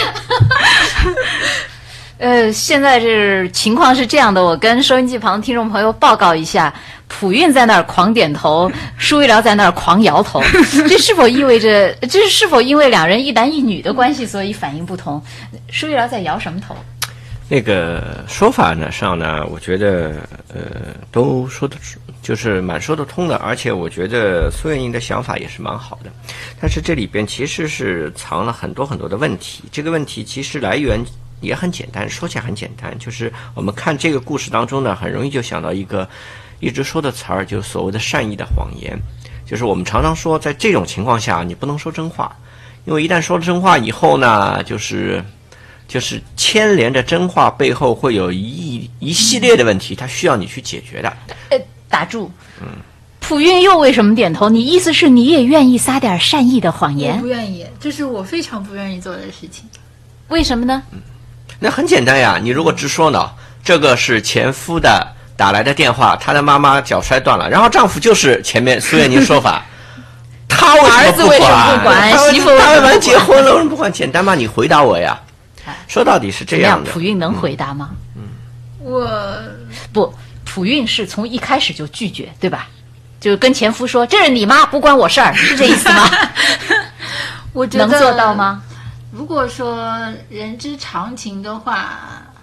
呃，现在这情况是这样的，我跟收音机旁听众朋友报告一下，普韵在那儿狂点头，舒一疗在那儿狂摇头，这是否意味着，这是否因为两人一男一女的关系，所以反应不同？舒一疗在摇什么头？ 那个说法呢上呢，我觉得呃都说得就是蛮说得通的，而且我觉得苏艳莹的想法也是蛮好的，但是这里边其实是藏了很多很多的问题。这个问题其实来源也很简单，说起来很简单，就是我们看这个故事当中呢，很容易就想到一个一直说的词儿，就是所谓的善意的谎言。就是我们常常说，在这种情况下，你不能说真话，因为一旦说了真话以后呢，就是就是牵连着真话背后会有一一系列的问题，它需要你去解决的。 呃，打住。嗯。普韵又为什么点头？你意思是你也愿意撒点善意的谎我言不？愿意，这是我非常不愿意做的事情。 为什么呢？ 那很简单呀，你如果直说呢，这个是前夫的打来的电话，他的妈妈脚摔断了，然后丈夫就是前面苏艳宁说法，他为什么儿子为什么不管？ 他媳妇为什么不管他们结婚了，为什么不管？简单吗？你回答我呀。说到底是这样的。 普韵能回答吗？ 我不，普韵是从一开始就拒绝，对吧？就跟前夫说：“这是你妈，不关我事儿。”是这意思吗？ 我觉得能做到吗？ 如果说人之常情的话，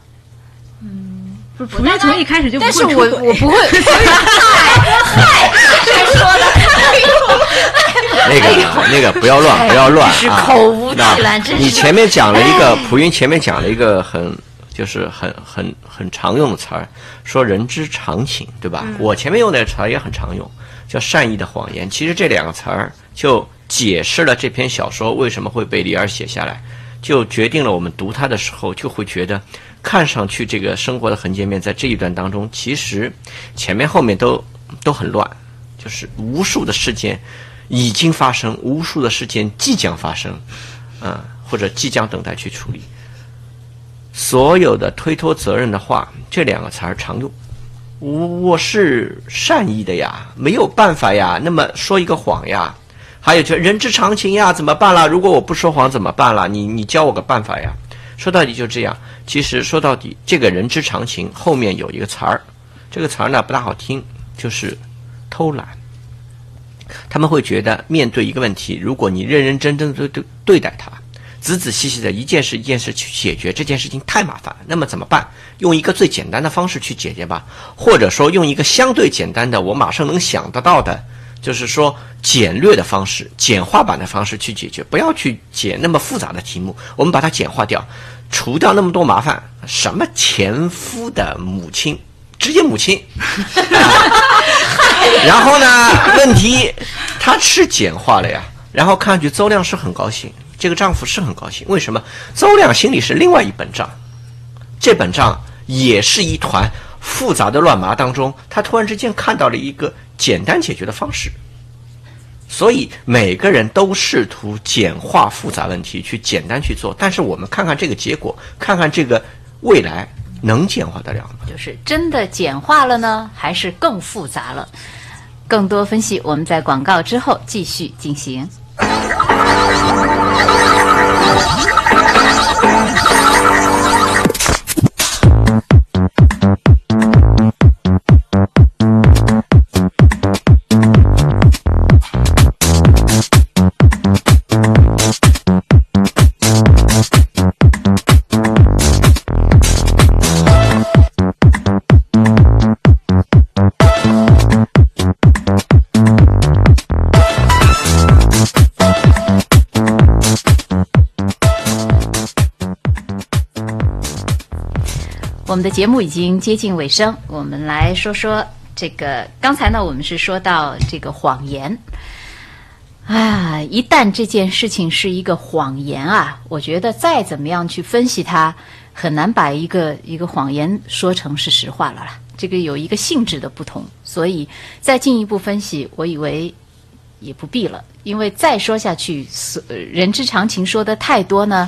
不是普韵从一开始就不但是会出轨我我不会， 嗨，谁说的？ 那个那个不要乱，不要乱是啊！ 口无忌那惮，真是你前面讲了一个普韵，前面讲了一个很就是很很很常用的词儿，说人之常情，对吧？我前面用的词儿也很常用，叫善意的谎言。其实这两个词儿就解释了这篇小说为什么会被李尔写下来，就决定了我们读它的时候就会觉得，看上去这个生活的横截面在这一段当中，其实前面后面都都很乱，就是无数的事件已经发生，无数的事件即将发生，啊、或者即将等待去处理。所有的推脱责任的话，这两个词儿常用。我我是善意的呀，没有办法呀，那么说一个谎呀，还有就人之常情呀，怎么办啦？如果我不说谎怎么办啦？你你教我个办法呀。说到底就这样。其实说到底，这个人之常情后面有一个词儿，这个词儿呢不大好听，就是偷懒。他们会觉得面对一个问题，如果你认认真真的对对待它，仔仔细细的一件事一件事去解决，这件事情太麻烦，那么怎么办？用一个最简单的方式去解决吧，或者说用一个相对简单的我马上能想得到的，就是说简略的方式，简化版的方式去解决，不要去解那么复杂的题目，我们把它简化掉，除掉那么多麻烦。什么前夫的母亲，直接母亲、啊、然后呢问题他是简化了呀，然后看上去邹亮是很高兴，这个丈夫是很高兴，为什么？邹亮心里是另外一本账，这本账也是一团复杂的乱麻当中，他突然之间看到了一个简单解决的方式。所以每个人都试图简化复杂问题，去简单去做，但是我们看看这个结果，看看这个未来能简化得了吗？ 就是真的简化了呢，还是更复杂了？更多分析，我们在广告之后继续进行。我们的节目已经接近尾声，我们来说说这个。刚才呢，我们是说到这个谎言啊，一旦这件事情是一个谎言啊，我觉得再怎么样去分析它，很难把一个一个谎言说成是实话了啦。这个有一个性质的不同，所以再进一步分析，我以为也不必了，因为再说下去，人之常情说的太多呢，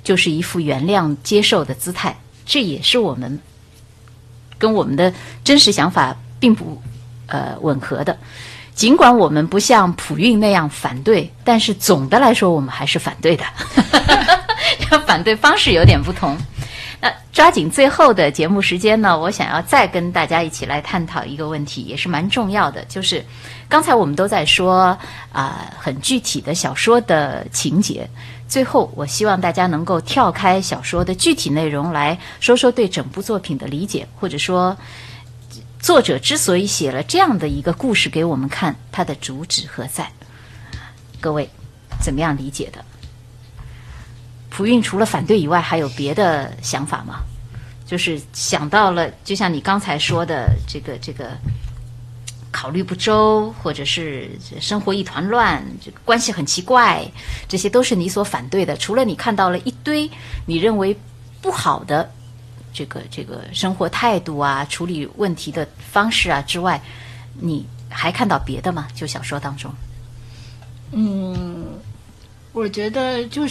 就是一副原谅接受的姿态，这也是我们跟我们的真实想法并不呃吻合的。尽管我们不像普运那样反对，但是总的来说我们还是反对的。反对方式有点不同。那抓紧最后的节目时间呢，我想要再跟大家一起来探讨一个问题，也是蛮重要的，就是刚才我们都在说啊、呃、很具体的小说的情节，最后我希望大家能够跳开小说的具体内容来说说对整部作品的理解，或者说作者之所以写了这样的一个故事给我们看，它的主旨何在？各位怎么样理解的？普运除了反对以外，还有别的想法吗？就是想到了，就像你刚才说的，这个这个考虑不周，或者是生活一团乱，这个关系很奇怪，这些都是你所反对的。除了你看到了一堆你认为不好的这个这个生活态度啊，处理问题的方式啊之外，你还看到别的吗？就小说当中？ 嗯，我觉得就是。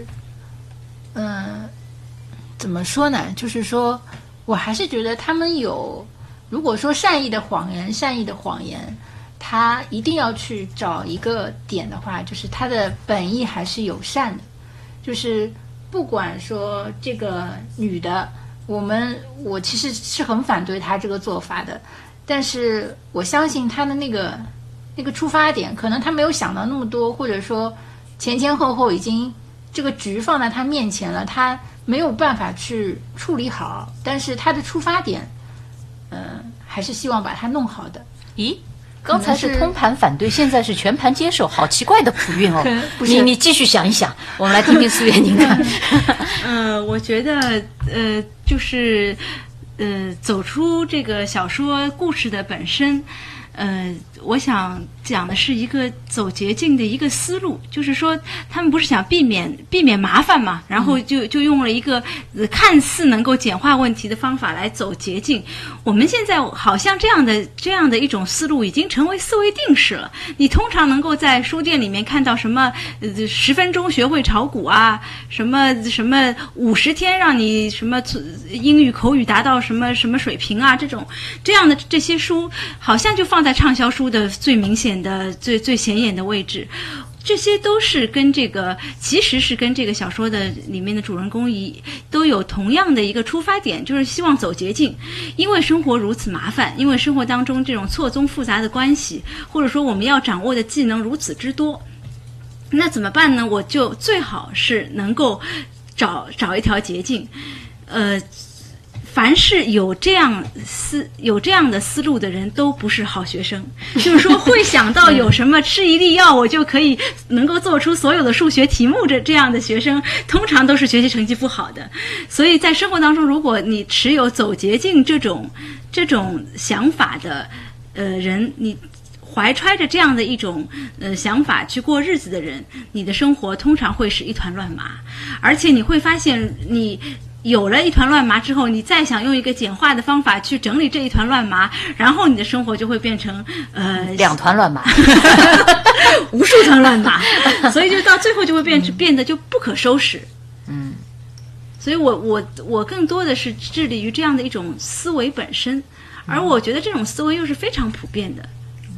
嗯，怎么说呢？就是说，我还是觉得他们有，如果说善意的谎言，善意的谎言，他一定要去找一个点的话，就是他的本意还是友善的。就是不管说这个女的，我们我其实是很反对她这个做法的，但是我相信她的那个那个出发点，可能她没有想到那么多，或者说前前后后已经。这个局放在他面前了，他没有办法去处理好，但是他的出发点，嗯、呃，还是希望把它弄好的。 咦，刚才是通盘反对，现在是全盘接受，好奇怪的普运哦。你你继续想一想，我们来听听苏月您的。 呃，我觉得呃，就是呃，走出这个小说故事的本身。呃，我想讲的是一个走捷径的一个思路，就是说他们不是想避免避免麻烦嘛，然后就就用了一个、呃、看似能够简化问题的方法来走捷径。我们现在好像这样的这样的一种思路已经成为思维定式了。你通常能够在书店里面看到什么呃十分钟学会炒股啊，什么什么五十天让你什么英语口语达到什么什么水平啊，这种这样的这些书，好像就放在畅销书的最明显的最最显眼的位置。这些都是跟这个其实是跟这个小说的里面的主人公一都有同样的一个出发点，就是希望走捷径。因为生活如此麻烦，因为生活当中这种错综复杂的关系，或者说我们要掌握的技能如此之多，那怎么办呢？我就最好是能够找找一条捷径。呃凡是有这样思有这样的思路的人都不是好学生，就是说会想到有什么吃一粒药我就可以能够做出所有的数学题目，这这样的学生通常都是学习成绩不好的。所以在生活当中，如果你持有走捷径这种这种想法的呃人，你怀揣着这样的一种呃想法去过日子的人，你的生活通常会是一团乱麻，而且你会发现你有了一团乱麻之后，你再想用一个简化的方法去整理这一团乱麻，然后你的生活就会变成呃两团乱麻无数团乱麻，所以就到最后就会变成、嗯、变得就不可收拾。 嗯， 所以我我我更多的是致力于这样的一种思维本身，而我觉得这种思维又是非常普遍的。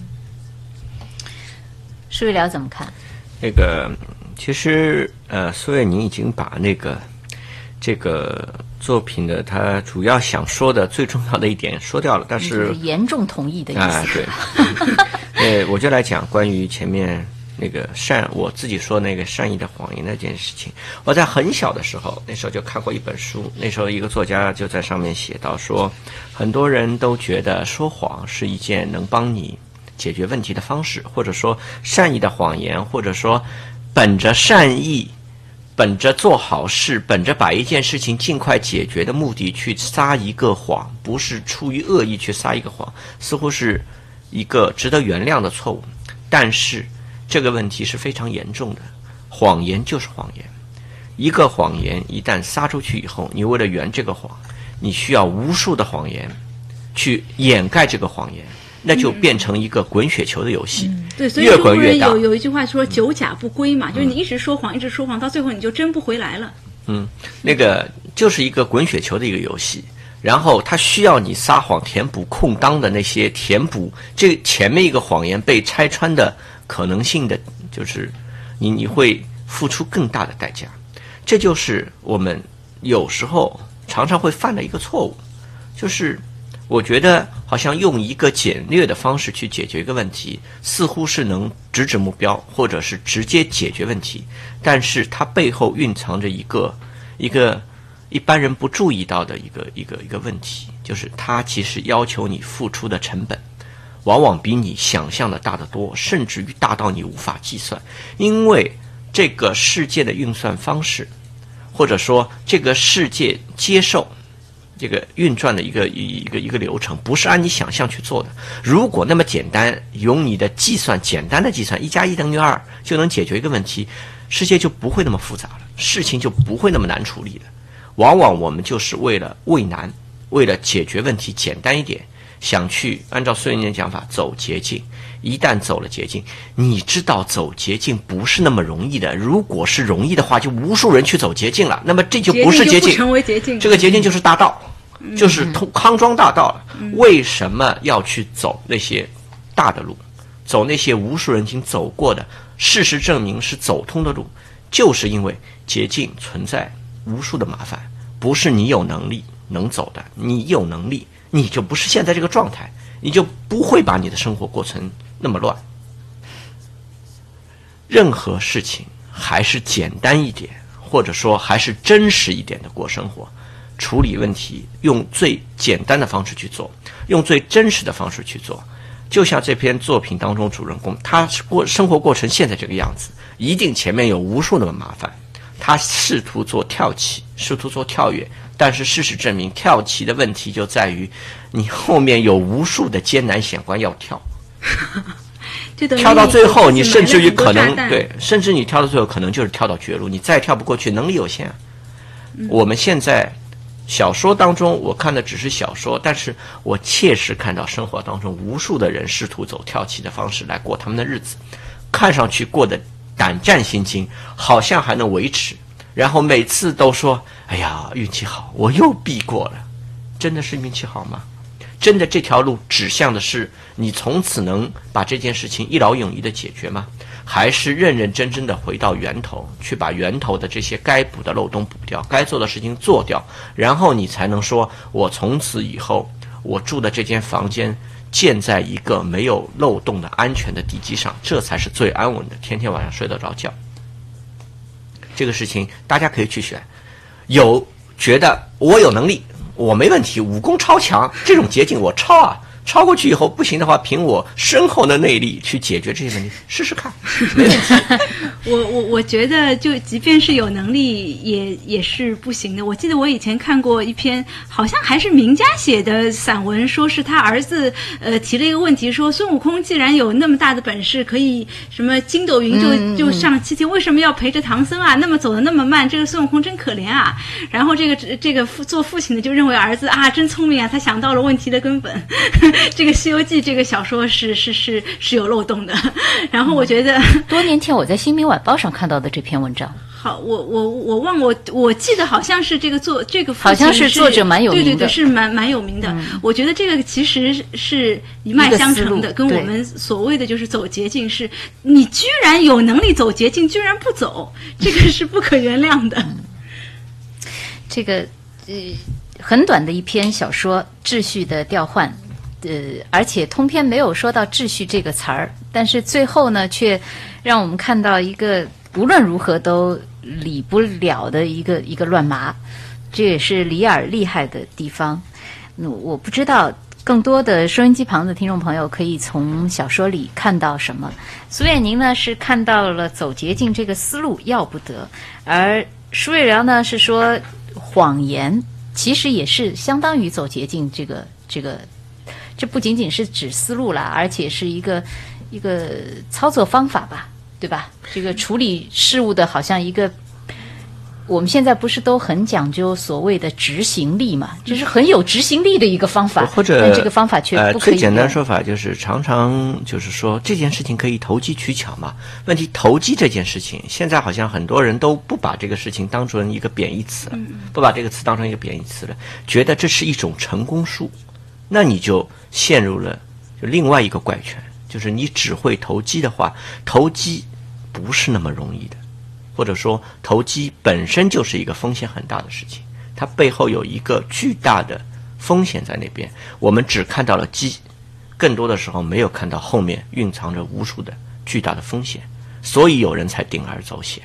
舒玉聊怎么看？ 那个其实呃，苏月您已经把那个这个作品的他主要想说的最重要的一点说掉了，但是严重同意的意思啊，对。呃，我就来讲关于前面那个善，我自己说那个善意的谎言那件事情。我在很小的时候，那时候就看过一本书，那时候一个作家就在上面写到说，很多人都觉得说谎是一件能帮你解决问题的方式，或者说善意的谎言，或者说本着善意，本着做好事，本着把一件事情尽快解决的目的去撒一个谎，不是出于恶意去撒一个谎，似乎是一个值得原谅的错误。但是这个问题是非常严重的，谎言就是谎言，一个谎言一旦撒出去以后，你为了圆这个谎，你需要无数的谎言去掩盖这个谎言，那就变成一个滚雪球的游戏、嗯、 对，所以越滚越大。 有有一句话说久假不归嘛、嗯、就是你一直说谎一直说谎，到最后你就真不回来了。 嗯，那个就是一个滚雪球的一个游戏，然后它需要你撒谎填补空当的那些填补这前面一个谎言被拆穿的可能性的，就是你你会付出更大的代价。这就是我们有时候常常会犯的一个错误，就是我觉得好像用一个简略的方式去解决一个问题，似乎是能直指目标，或者是直接解决问题，但是它背后蕴藏着一个一个一般人不注意到的一个一个一个问题，就是它其实要求你付出的成本往往比你想象的大得多，甚至于大到你无法计算。因为这个世界的运算方式，或者说这个世界接受这个运转的一个一个一个流程，不是按你想象去做的。如果那么简单，用你的计算简单的计算，一加一等于二就能解决一个问题，世界就不会那么复杂了，事情就不会那么难处理了。往往我们就是为了畏难，为了解决问题简单一点，想去按照孙元年讲法走捷径。一旦走了捷径，你知道走捷径不是那么容易的。如果是容易的话，就无数人去走捷径了，那么这就不是捷径， 捷径就不成为捷径， 这个捷径就是大道，嗯、就是康庄大道了、嗯。为什么要去走那些大的路，走那些无数人已经走过的，事实证明是走通的路？就是因为捷径存在无数的麻烦，不是你有能力能走的。你有能力，你就不是现在这个状态，你就不会把你的生活过成那么乱。任何事情还是简单一点，或者说还是真实一点的过生活，处理问题用最简单的方式去做，用最真实的方式去做。就像这篇作品当中主人公，他过生活过成现在这个样子，一定前面有无数的麻烦，他试图做跳棋，试图做跳跃，但是事实证明跳棋的问题就在于你后面有无数的艰难险关要跳跳到最后你甚至于可能对，甚至你跳到最后可能就是跳到绝路，你再跳不过去，能力有限、啊嗯、我们现在小说当中我看的只是小说，但是我切实看到生活当中无数的人试图走跳棋的方式来过他们的日子，看上去过得胆战心惊，好像还能维持，然后每次都说哎呀运气好，我又避过了。真的是运气好吗？真的这条路指向的是你从此能把这件事情一劳永逸的解决吗？还是认认真真的回到源头，去把源头的这些该补的漏洞补掉，该做的事情做掉，然后你才能说我从此以后我住的这间房间建在一个没有漏洞的安全的地基上，这才是最安稳的，天天晚上睡得着觉。这个事情大家可以去选，有觉得我有能力，我没问题，武功超强，这种捷径我超啊，超过去以后不行的话，凭我深厚的内力去解决这些问题，试试看，没问题。 我我我觉得，就即便是有能力，也也是不行的。我记得我以前看过一篇，好像还是名家写的散文，说是他儿子呃提了一个问题，说孙悟空既然有那么大的本事，可以什么筋斗云就、嗯、就上七天，为什么要陪着唐僧啊？那么走得那么慢，这个孙悟空真可怜啊。然后这个这个做父亲的就认为儿子啊真聪明啊，他想到了问题的根本。这个《西游记》这个小说是是是是有漏洞的。然后我觉得、 嗯、多年前我在《新民晚报》上看到的这篇文章。 好，我我我忘我我记得好像是这个作这个好像是作者蛮有名的， 对对对，是蛮蛮有名的、嗯。我觉得这个其实是一脉相承的，跟我们所谓的就是走捷径是，你居然有能力走捷径，居然不走，这个是不可原谅的。嗯、 这个呃很短的一篇小说，秩序的调换。呃，而且通篇没有说到秩序这个词儿，但是最后呢，却让我们看到一个无论如何都理不了的一个一个乱麻，这也是李尔厉害的地方。那我不知道更多的收音机旁的听众朋友可以从小说里看到什么。苏艳宁呢是看到了走捷径这个思路要不得，而舒瑞疗呢是说谎言其实也是相当于走捷径这个这个。这不仅仅是指思路啦，而且是一个一个操作方法吧，对吧？这个处理事物的好像一个我们现在不是都很讲究所谓的执行力嘛，就是很有执行力的一个方法， 或者但这个方法却不可以、呃、 最简单说法就是常常就是说这件事情可以投机取巧嘛。问题投机这件事情，现在好像很多人都不把这个事情当成一个贬义词了，不把这个词当成一个贬义词了，觉得这是一种成功术，那你就陷入了就另外一个怪圈，就是你只会投机的话，投机不是那么容易的。或者说投机本身就是一个风险很大的事情，它背后有一个巨大的风险在那边，我们只看到了机，更多的时候没有看到后面蕴藏着无数的巨大的风险，所以有人才铤而走险。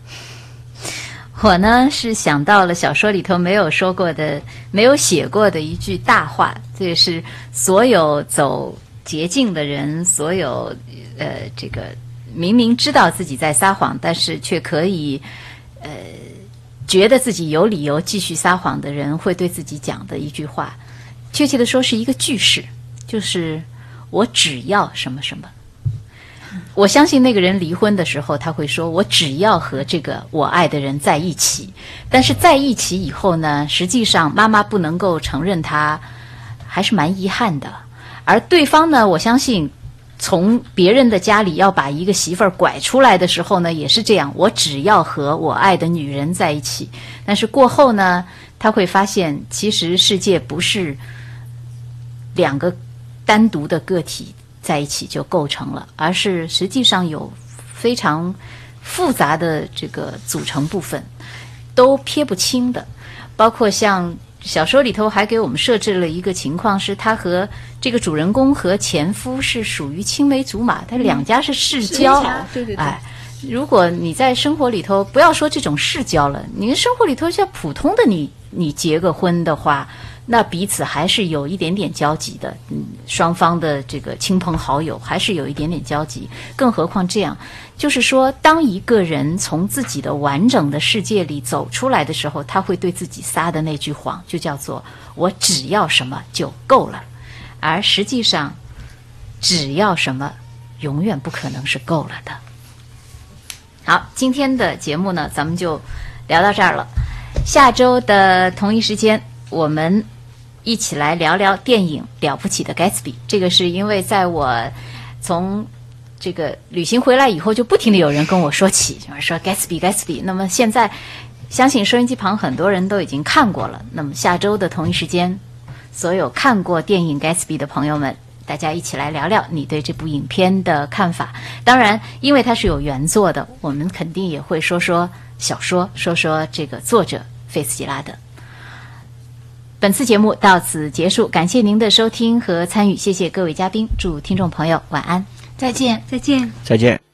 我呢是想到了小说里头没有说过的、没有写过的一句大话，这也是所有走捷径的人，所有呃这个明明知道自己在撒谎，但是却可以呃觉得自己有理由继续撒谎的人会对自己讲的一句话，确切的说是一个句式，就是我只要什么什么。我相信那个人离婚的时候他会说我只要和这个我爱的人在一起，但是在一起以后呢，实际上妈妈不能够承认他，还是蛮遗憾的。而对方呢，我相信从别人的家里要把一个媳妇儿拐出来的时候呢，也是这样，我只要和我爱的女人在一起。但是过后呢，他会发现其实世界不是两个单独的个体在一起就构成了，而是实际上有非常复杂的这个组成部分，都撇不清的。包括像小说里头还给我们设置了一个情况，是他和这个主人公和前夫是属于青梅竹马，他两家是世交。 嗯、对对对。 哎，如果你在生活里头，不要说这种世交了，你生活里头像普通的你，你结个婚的话，那彼此还是有一点点交集的，嗯，双方的这个亲朋好友还是有一点点交集。更何况这样，就是说，当一个人从自己的完整的世界里走出来的时候，他会对自己撒的那句谎，就叫做“我只要什么就够了”，而实际上，只要什么，永远不可能是够了的。好，今天的节目呢，咱们就聊到这儿了。下周的同一时间，我们一起来聊聊电影《了不起的盖茨比》。这个是因为在我从这个旅行回来以后，就不停的有人跟我说起，就是说盖茨比盖茨比。那么现在相信收音机旁很多人都已经看过了。那么下周的同一时间，所有看过电影盖茨比的朋友们，大家一起来聊聊你对这部影片的看法。当然因为它是有原作的，我们肯定也会说说小说，说说这个作者费茨杰拉德。本次节目到此结束，感谢您的收听和参与，谢谢各位嘉宾，祝听众朋友晚安， 再见， 再见， 再见。